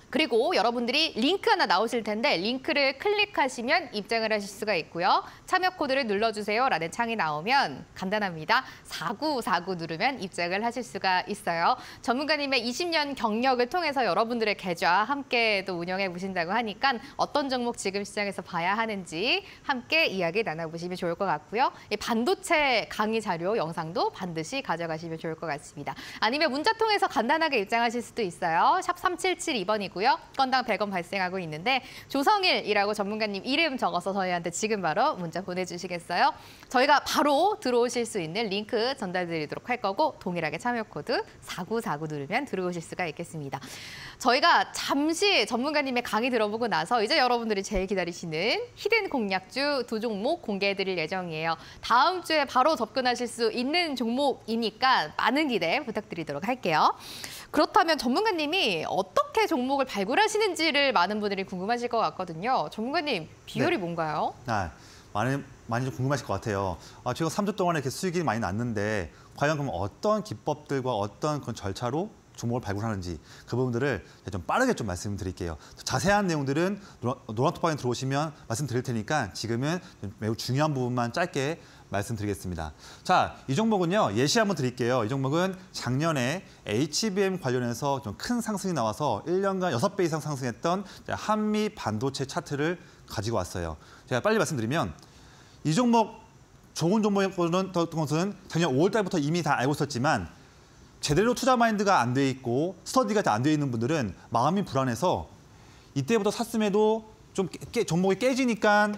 A: 그리고 여러분들이 링크 하나 나오실 텐데 링크를 클릭하시면 입장을 하실 수가 있고요. 참여 코드를 눌러주세요라는 창이 나오면 간단합니다. 4949 누르면 입장을 하실 수가 있어요. 전문가님의 20년 경력을 통해서 여러분들의 계좌 함께 또 운영해 보신다고 하니까 어떤 종목 지금 시장에서 봐야 하는지 함께 이야기 나눠보시면 좋을 것 같고요. 이 반도체 강의 자료 영상도 반드시 가져가시면 좋을 것 같습니다. 아니면 문자 통해서 간단하게 입장하실 수도 있어요. 샵 3772번이고 건당 100원 발생하고 있는데 조성일이라고 전문가님 이름 적어서 저희한테 지금 바로 문자 보내주시겠어요? 저희가 바로 들어오실 수 있는 링크 전달드리도록 할 거고 동일하게 참여 코드 4949 누르면 들어오실 수가 있겠습니다. 저희가 잠시 전문가님의 강의 들어보고 나서 이제 여러분들이 제일 기다리시는 히든 공략주 두 종목 공개해드릴 예정이에요. 다음 주에 바로 접근하실 수 있는 종목이니까 많은 기대 부탁드리도록 할게요. 그렇다면 전문가님이 어떻게 종목을 발굴하시는지를 많은 분들이 궁금하실 것 같거든요. 전문가님, 비결이 뭔가요?
B: 많이 좀 궁금하실 것 같아요. 제가 3주 동안에 이렇게 수익이 많이 났는데 과연 그럼 어떤 기법들과 어떤 그런 절차로 종목을 발굴하는지 그 부분들을 좀 빠르게 좀 말씀드릴게요. 자세한 내용들은 노란톡방에 들어오시면 말씀드릴 테니까 지금은 매우 중요한 부분만 짧게 말씀드리겠습니다. 자, 이 종목은요. 예시 한번 드릴게요. 이 종목은 작년에 HBM 관련해서 좀 큰 상승이 나와서 1년간 6배 이상 상승했던 한미 반도체 차트를 가지고 왔어요. 제가 빨리 말씀드리면 이 종목 좋은 종목이었던 것은 작년 5월 달부터 이미 다 알고 있었지만 제대로 투자 마인드가 안 돼 있고 스터디가 안 돼 있는 분들은 마음이 불안해서 이때부터 샀음에도 좀 종목이 깨지니까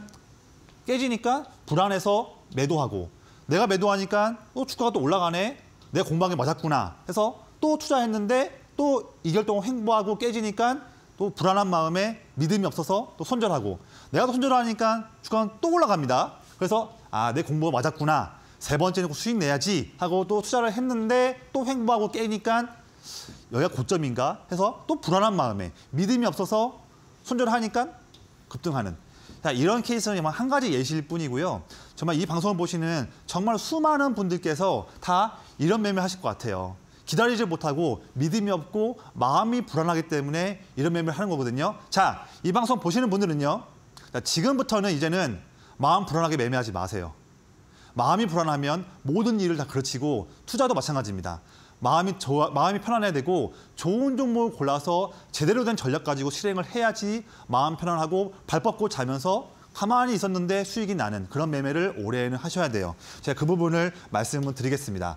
B: 불안해서 매도하고 내가 매도하니까 또 주가가 또 올라가네. 내 공방에 맞았구나 해서 또 투자했는데 또 2개월 동안 횡보하고 깨지니까 또 불안한 마음에 믿음이 없어서 또 손절하고 내가 또 손절하니까 주가는 또 올라갑니다. 그래서 내 공부가 맞았구나. 세 번째는 수익 내야지 하고 또 투자를 했는데 또 횡보하고 깨니까 여기가 고점인가 해서 또 불안한 마음에 믿음이 없어서 손절하니까 급등하는. 자, 이런 케이스는 한 가지 예시일 뿐이고요. 정말 이 방송을 보시는 정말 수많은 분들께서 다 이런 매매 하실 것 같아요. 기다리지 못하고 믿음이 없고 마음이 불안하기 때문에 이런 매매를 하는 거거든요. 자, 이 방송 보시는 분들은요. 자, 지금부터는 이제는 마음 불안하게 매매하지 마세요. 마음이 불안하면 모든 일을 다 그르치고 투자도 마찬가지입니다. 마음이 편안해야 되고 좋은 종목을 골라서 제대로 된 전략 가지고 실행을 해야지 마음 편안하고 발 뻗고 자면서 가만히 있었는데 수익이 나는 그런 매매를 올해에는 하셔야 돼요. 제가 그 부분을 말씀을 드리겠습니다.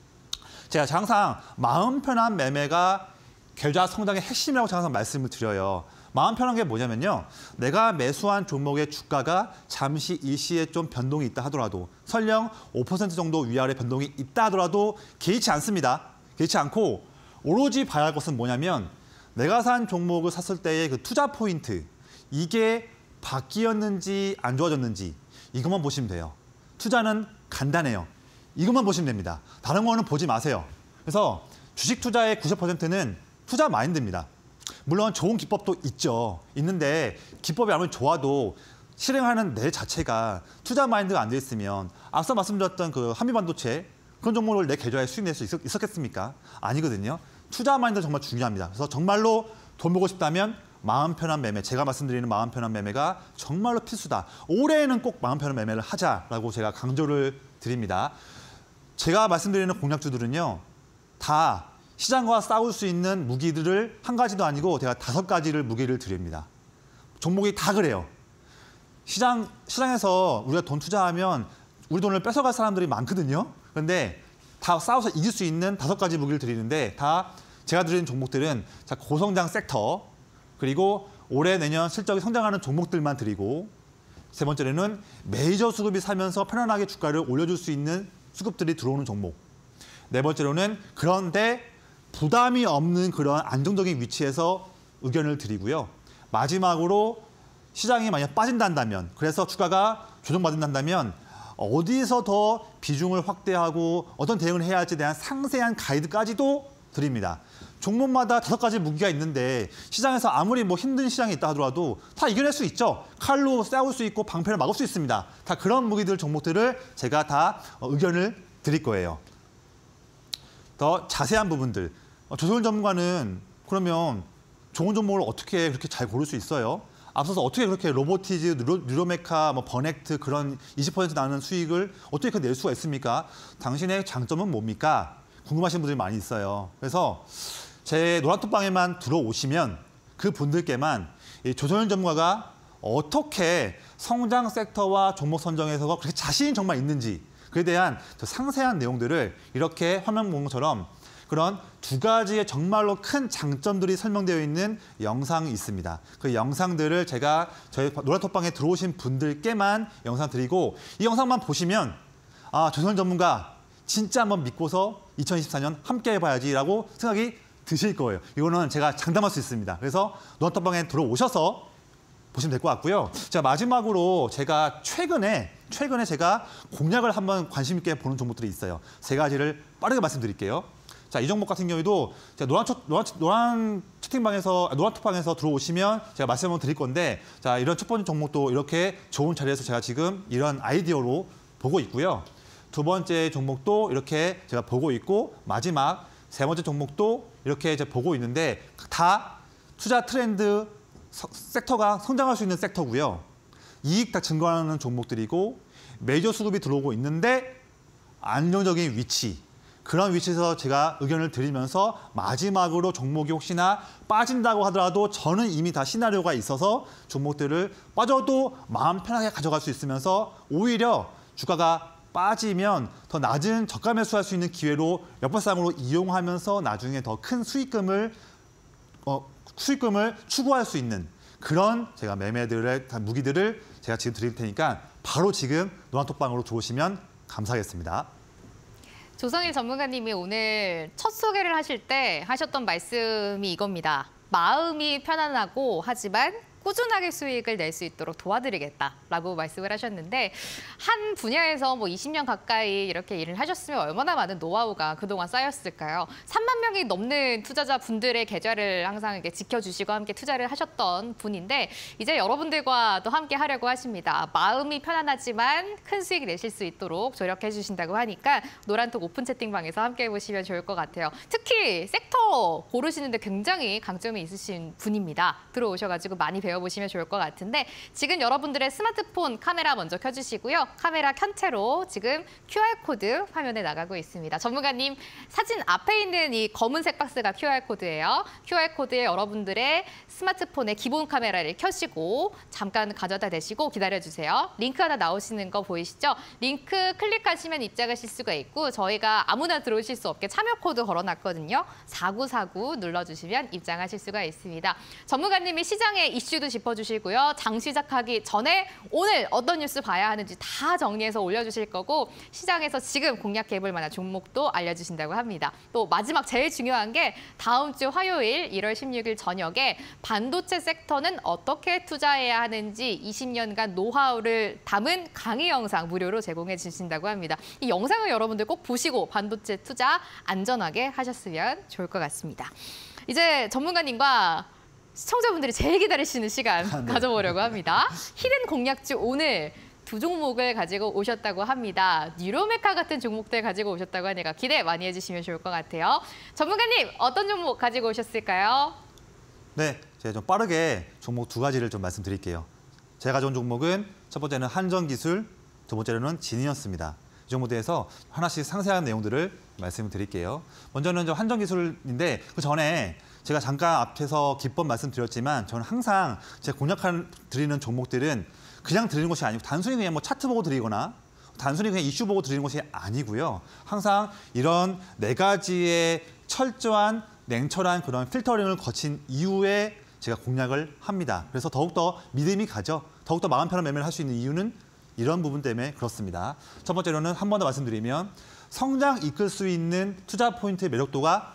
B: 제가 항상 마음 편한 매매가 계좌 성장의 핵심이라고 항상 말씀을 드려요. 마음 편한 게 뭐냐면요. 내가 매수한 종목의 주가가 잠시 일시에 좀 변동이 있다 하더라도 설령 5% 정도 위아래 변동이 있다 하더라도 개의치 않습니다. 개의치 않고 오로지 봐야 할 것은 뭐냐면 내가 산 종목을 샀을 때의 그 투자 포인트 이게 바뀌었는지 안 좋아졌는지 이것만 보시면 돼요. 투자는 간단해요. 이것만 보시면 됩니다. 다른 거는 보지 마세요. 그래서 주식 투자의 90%는 투자 마인드입니다. 물론 좋은 기법도 있는데 기법이 아무리 좋아도 실행하는 내 자체가 투자 마인드가 안 돼 있으면 앞서 말씀드렸던 그 한미반도체 그런 종목을 내 계좌에 수익 낼 수 있었겠습니까? 아니거든요. 투자 마인드가 정말 중요합니다. 그래서 정말로 돈 벌고 싶다면 마음 편한 매매, 제가 말씀드리는 마음 편한 매매가 정말로 필수다. 올해에는 꼭 마음 편한 매매를 하자라고 제가 강조를 드립니다. 제가 말씀드리는 공략주들은요. 다 시장과 싸울 수 있는 무기들을 한 가지도 아니고 제가 5가지를 무기를 드립니다. 종목이 다 그래요. 시장에서 우리가 돈 투자하면 우리 돈을 뺏어갈 사람들이 많거든요. 그런데 다 싸워서 이길 수 있는 5가지 무기를 드리는데 다 제가 드리는 종목들은 고성장 섹터 그리고 올해 내년 실적이 성장하는 종목들만 드리고 세 번째로는 메이저 수급이 사면서 편안하게 주가를 올려줄 수 있는 수급들이 들어오는 종목. 네 번째로는 그런데 부담이 없는 그런 안정적인 위치에서 의견을 드리고요. 마지막으로 시장이 만약 빠진다면 그래서 주가가 조정받는다면 어디서 더 비중을 확대하고 어떤 대응을 해야 할지에 대한 상세한 가이드까지도 드립니다. 종목마다 5가지 무기가 있는데 시장에서 아무리 힘든 시장이 있다 하더라도 다 이겨낼 수 있죠. 칼로 싸울 수 있고 방패를 막을 수 있습니다. 다 그런 무기들 종목들을 제가 다 의견을 드릴 거예요. 더 자세한 부분들. 조성일 전문가는 그러면 좋은 종목을 어떻게 그렇게 잘 고를 수 있어요? 앞서서 어떻게 그렇게 로보티즈, 뉴로메카, 뭐 버넥트 그런 20% 나는 수익을 어떻게 낼 수가 있습니까? 당신의 장점은 뭡니까? 궁금하신 분들이 많이 있어요. 그래서 제 노란톡방에만 들어오시면 그 분들께만 이 조선일 전문가가 어떻게 성장 섹터와 종목 선정에서 그렇게 자신이 정말 있는지 그에 대한 상세한 내용들을 이렇게 화면 보는 것처럼 그런 두 가지의 정말로 큰 장점들이 설명되어 있는 영상이 있습니다. 그 영상들을 제가 저희 노란톡방에 들어오신 분들께만 영상 드리고 이 영상만 보시면 아, 조선일 전문가 진짜 한번 믿고서 2024년 함께 해봐야지라고 생각이 드실 거예요. 이거는 제가 장담할 수 있습니다. 그래서 노란톡방에 들어오셔서 보시면 될 것 같고요. 자, 마지막으로 제가 최근에 제가 공략을 한번 관심 있게 보는 종목들이 있어요. 세 가지를 빠르게 말씀드릴게요. 자, 이 종목 같은 경우에도 제가 노란 톡방에서 들어오시면 제가 말씀 한번 드릴 건데 자, 이런 첫 번째 종목도 이렇게 좋은 자리에서 제가 지금 이런 아이디어로 보고 있고요. 두 번째 종목도 이렇게 제가 보고 있고 마지막 세 번째 종목도 이렇게 이제 보고 있는데 다 투자 트렌드 섹터가 성장할 수 있는 섹터고요. 이익 다 증가하는 종목들이고 메이저 수급이 들어오고 있는데 안정적인 위치, 그런 위치에서 제가 의견을 드리면서 마지막으로 종목이 혹시나 빠진다고 하더라도 저는 이미 다 시나리오가 있어서 종목들을 빠져도 마음 편하게 가져갈 수 있으면서 오히려 주가가 빠지면 더 낮은 저가 매수할 수 있는 기회로 역발상으로 이용하면서 나중에 더 큰 수익금을 추구할 수 있는 그런 제가 매매들의 무기들을 제가 지금 드릴 테니까 바로 지금 노란톡방으로 들어오시면 감사하겠습니다.
A: 조성일 전문가님이 오늘 첫 소개를 하실 때 하셨던 말씀이 이겁니다. 마음이 편안하고 하지만 꾸준하게 수익을 낼 수 있도록 도와드리겠다라고 말씀을 하셨는데 한 분야에서 뭐 20년 가까이 이렇게 일을 하셨으면 얼마나 많은 노하우가 그동안 쌓였을까요? 3만 명이 넘는 투자자 분들의 계좌를 항상 이렇게 지켜주시고 함께 투자를 하셨던 분인데 이제 여러분들과 또 함께 하려고 하십니다. 마음이 편안하지만 큰 수익 내실 수 있도록 조력해 주신다고 하니까 노란톡 오픈 채팅방에서 함께 해보시면 좋을 것 같아요. 특히 섹터 고르시는데 굉장히 강점이 있으신 분입니다. 들어오셔가지고 많이 배워보시면 좋을 것 같은데 지금 여러분들의 스마트폰 카메라 먼저 켜주시고요. 카메라 켠 채로 지금 QR코드 화면에 나가고 있습니다. 전문가님 사진 앞에 있는 이 검은색 박스가 QR코드예요. QR코드에 여러분들의 스마트폰의 기본 카메라를 켜시고 잠깐 가져다 대시고 기다려주세요. 링크 하나 나오시는 거 보이시죠? 링크 클릭하시면 입장하실 수가 있고 저희가 아무나 들어오실 수 없게 참여 코드 걸어놨거든요. 4949 눌러주시면 입장하실 수가 있습니다. 전문가님이 시장의 이슈도 짚어주시고요. 장 시작하기 전에 오늘 어떤 뉴스 봐야 하는지 다 정리해서 올려주실 거고 시장에서 지금 공략해볼 만한 종목도 알려주신다고 합니다. 또 마지막 제일 중요한 게 다음 주 화요일 1월 16일 저녁에 반도체 섹터는 어떻게 투자해야 하는지 20년간 노하우를 담은 강의 영상 무료로 제공해 주신다고 합니다. 이 영상을 여러분들 꼭 보시고 반도체 투자 안전하게 하셨으면 좋을 것 같습니다. 이제 전문가님과 시청자분들이 제일 기다리시는 시간 가져보려고 합니다. 히든 공략주 오늘 두 종목을 가지고 오셨다고 합니다. 뉴로메카 같은 종목들 가지고 오셨다고 하니까 기대 많이 해주시면 좋을 것 같아요. 전문가님 어떤 종목 가지고 오셨을까요?
B: 네, 제가 좀 빠르게 종목 두 가지를 좀 말씀드릴게요. 제가 가져온 종목은 첫 번째는 한전기술, 두 번째로는 진이었습니다. 이 종목에 대해서 하나씩 상세한 내용들을 말씀드릴게요. 먼저는 한전기술인데 그 전에 제가 잠깐 앞에서 기법 말씀드렸지만 저는 항상 제가 드리는 종목들은 그냥 드리는 것이 아니고 단순히 그냥 뭐 차트 보고 드리거나 단순히 그냥 이슈 보고 드리는 것이 아니고요. 항상 이런 네 가지의 철저한 냉철한 그런 필터링을 거친 이후에 제가 공략을 합니다. 그래서 더욱더 믿음이 가죠. 더욱더 마음 편한 매매를 할 수 있는 이유는 이런 부분 때문에 그렇습니다. 첫 번째로는 한 번 더 말씀드리면 성장 이끌 수 있는 투자 포인트의 매력도가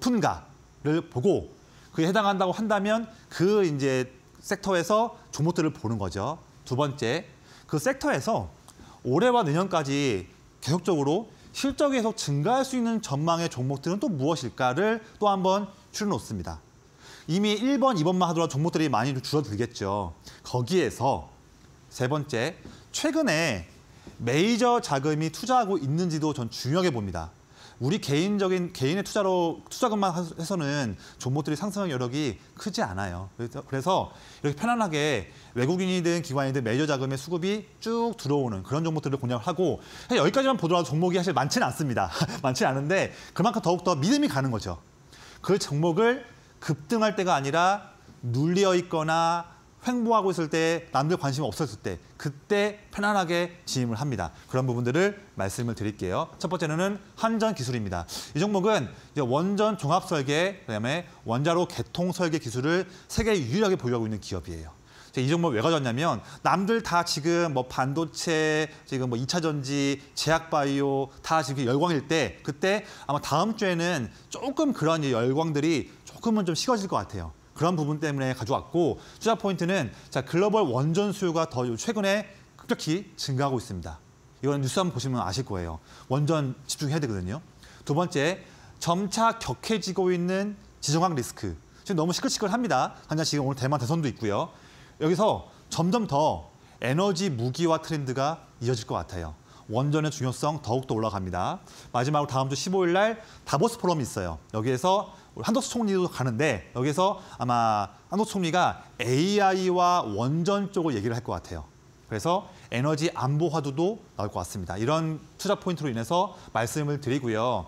B: 높은가를 보고 그에 해당한다고 한다면 그 이제 섹터에서 종목들을 보는 거죠. 두 번째, 그 섹터에서 올해와 내년까지 계속적으로 실적이 계속 증가할 수 있는 전망의 종목들은 또 무엇일까를 또 한번 추려놓습니다. 이미 1번, 2번만 하더라도 종목들이 많이 줄어들겠죠. 거기에서 세 번째, 최근에 메이저 자금이 투자하고 있는지도 전 중요하게 봅니다. 우리 개인의 투자금만 해서는 종목들이 상승할 여력이 크지 않아요. 그래서 이렇게 편안하게 외국인이든 기관이든 메이저 자금의 수급이 쭉 들어오는 그런 종목들을 공략을 하고 여기까지만 보더라도 종목이 사실 많지는 않습니다. 많지는 않은데 그만큼 더욱더 믿음이 가는 거죠. 그 종목을 급등할 때가 아니라 눌려 있거나 횡보하고 있을 때 남들 관심이 없었을 때 그때 편안하게 진입을 합니다. 그런 부분들을 말씀을 드릴게요. 첫 번째는 한전기술입니다. 이 종목은 이제 원전 종합설계, 그다음에 원자로 개통 설계 기술을 세계 유일하게 보유하고 있는 기업이에요. 이 종목 왜 가졌냐면 남들 다 지금 뭐 반도체, 지금 뭐 2차 전지, 제약바이오 다 지금 열광일 때 그때 아마 다음 주에는 조금 그런 열광들이 조금은 좀 식어질 것 같아요. 그런 부분 때문에 가져왔고 투자 포인트는 자 글로벌 원전 수요가 더 최근에 급격히 증가하고 있습니다. 이건 뉴스 한번 보시면 아실 거예요. 원전 집중해야 되거든요. 두 번째, 점차 격해지고 있는 지정학 리스크. 지금 너무 시끌시끌합니다. 당장 지금 오늘 대만 대선도 있고요. 여기서 점점 더 에너지 무기화 트렌드가 이어질 것 같아요. 원전의 중요성 더욱더 올라갑니다. 마지막으로 다음 주 15일 날 다보스 포럼이 있어요. 여기에서 한덕수 총리도 가는데 여기서 아마 한덕수 총리가 AI와 원전 쪽을 얘기를 할 것 같아요. 그래서 에너지 안보 화두도 나올 것 같습니다. 이런 투자 포인트로 인해서 말씀을 드리고요.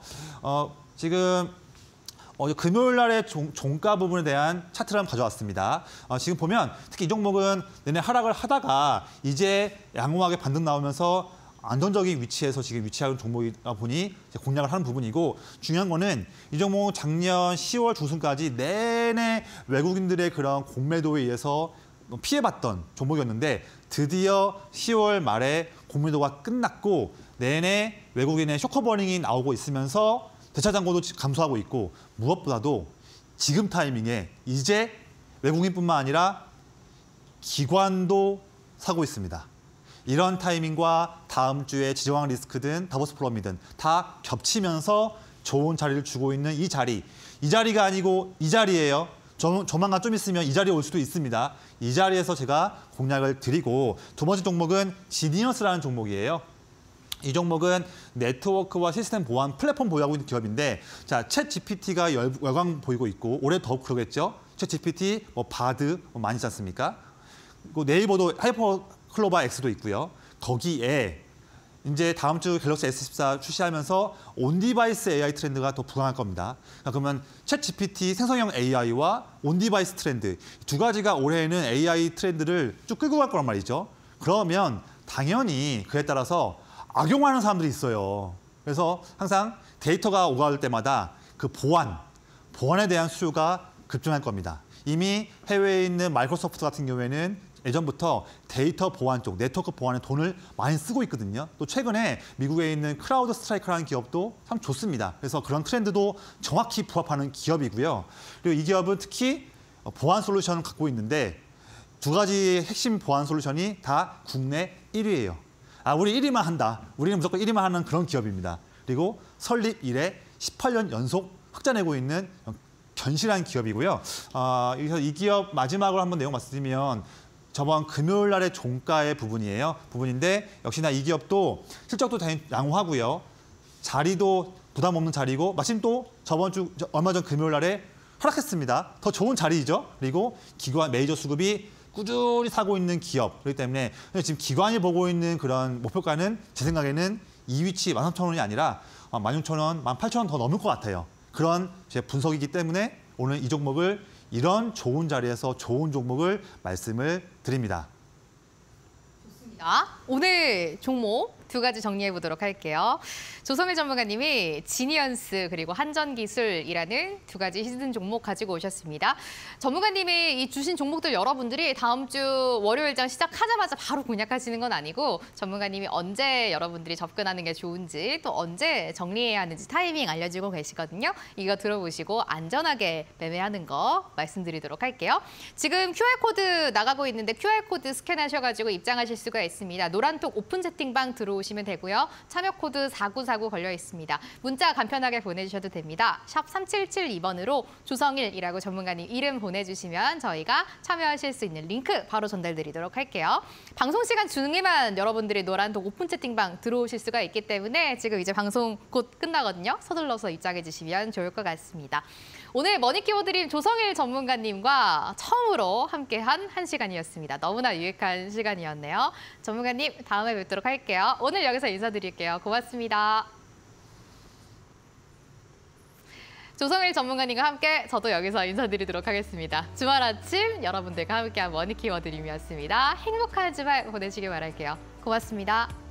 B: 지금 금요일 날의 종가 부분에 대한 차트를 한번 가져왔습니다. 지금 보면 특히 이 종목은 내내 하락을 하다가 이제 양호하게 반등 나오면서 안정적인 위치에서 지금 위치하는 종목이다 보니 공략을 하는 부분이고 중요한 거는 이 종목은 작년 10월 중순까지 내내 외국인들의 그런 공매도에 의해서 피해봤던 종목이었는데 드디어 10월 말에 공매도가 끝났고 내내 외국인의 쇼커버닝이 나오고 있으면서 대차장고도 감소하고 있고 무엇보다도 지금 타이밍에 이제 외국인뿐만 아니라 기관도 사고 있습니다. 이런 타이밍과 다음 주에 지정학 리스크든 다보스 포럼이든 다 겹치면서 좋은 자리를 주고 있는 이 자리가 아니고 이 자리예요. 조만간 좀 있으면 이 자리에 올 수도 있습니다. 이 자리에서 제가 공략을 드리고 두 번째 종목은 지니어스라는 종목이에요. 이 종목은 네트워크와 시스템 보안 플랫폼 보유하고 있는 기업인데 자, 챗 GPT가 열광 보이고 있고 올해 더욱 그러겠죠. 챗 GPT, 바드 많이 있지 않습니까? 그리고 네이버도 하이퍼 클로바 X도 있고요. 거기에 이제 다음 주 갤럭시 S14 출시하면서 온디바이스 AI 트렌드가 더 부강할 겁니다. 그러면 챗 GPT 생성형 AI와 온디바이스 트렌드 두 가지가 올해에는 AI 트렌드를 쭉 끌고 갈 거란 말이죠. 그러면 당연히 그에 따라서 악용하는 사람들이 있어요. 그래서 항상 데이터가 오갈 때마다 그 보안에 대한 수요가 급증할 겁니다. 이미 해외에 있는 마이크로소프트 같은 경우에는 예전부터 데이터 보안 쪽, 네트워크 보안에 돈을 많이 쓰고 있거든요. 또 최근에 미국에 있는 크라우드 스트라이크라는 기업도 참 좋습니다. 그래서 그런 트렌드도 정확히 부합하는 기업이고요. 그리고 이 기업은 특히 보안 솔루션을 갖고 있는데 두 가지 핵심 보안 솔루션이 다 국내 1위예요. 우리 1위만 한다. 우리는 무조건 1위만 하는 그런 기업입니다. 그리고 설립 이래 18년 연속 흑자 내고 있는 견실한 기업이고요. 그래서 이 기업 마지막으로 한번 내용 말씀드리면 저번 금요일 날의 종가의 부분인데 역시나 이 기업도 실적도 당연히 양호하고요. 자리도 부담 없는 자리고 마침 또 얼마 전 금요일 날에 하락했습니다. 더 좋은 자리이죠. 그리고 기관 메이저 수급이 꾸준히 사고 있는 기업. 그렇기 때문에 지금 기관이 보고 있는 그런 목표가는 제 생각에는 이 위치 13,000원이 아니라 16,000원, 18,000원 더 넘을 것 같아요. 그런 제 분석이기 때문에 오늘 이 종목을 이런 좋은 자리에서 좋은 종목을 말씀을 드립니다.
A: 좋습니다. 오늘 종목 두 가지 정리해 보도록 할게요. 조성일 전문가님이 지니언스 그리고 한전기술이라는 두 가지 히든 종목 가지고 오셨습니다. 전문가님이 이 주신 종목들 여러분들이 다음 주 월요일장 시작하자마자 바로 공략하시는 건 아니고 전문가님이 언제 여러분들이 접근하는 게 좋은지 또 언제 정리해야 하는지 타이밍 알려주고 계시거든요. 이거 들어보시고 안전하게 매매하는 거 말씀드리도록 할게요. 지금 QR코드 나가고 있는데 QR코드 스캔하셔가지고 입장하실 수가 있습니다. 있습니다. 노란톡 오픈 채팅방 들어오시면 되고요. 참여 코드 4949 걸려 있습니다. 문자 간편하게 보내주셔도 됩니다. 샵 3772번으로 조성일이라고 전문가님 이름 보내주시면 저희가 참여하실 수 있는 링크 바로 전달드리도록 할게요. 방송 시간 중에만 여러분들이 노란톡 오픈 채팅방 들어오실 수가 있기 때문에 지금 이제 방송 곧 끝나거든요. 서둘러서 입장해 주시면 좋을 것 같습니다. 오늘 머니키워드림 조성일 전문가님과 처음으로 함께한 1시간이었습니다. 너무나 유익한 시간이었네요. 전문가님, 다음에 뵙도록 할게요. 오늘 여기서 인사드릴게요. 고맙습니다. 조성일 전문가님과 함께 저도 여기서 인사드리도록 하겠습니다. 주말 아침 여러분들과 함께한 머니키워드림이었습니다. 행복한 주말 보내시길 바랄게요. 고맙습니다.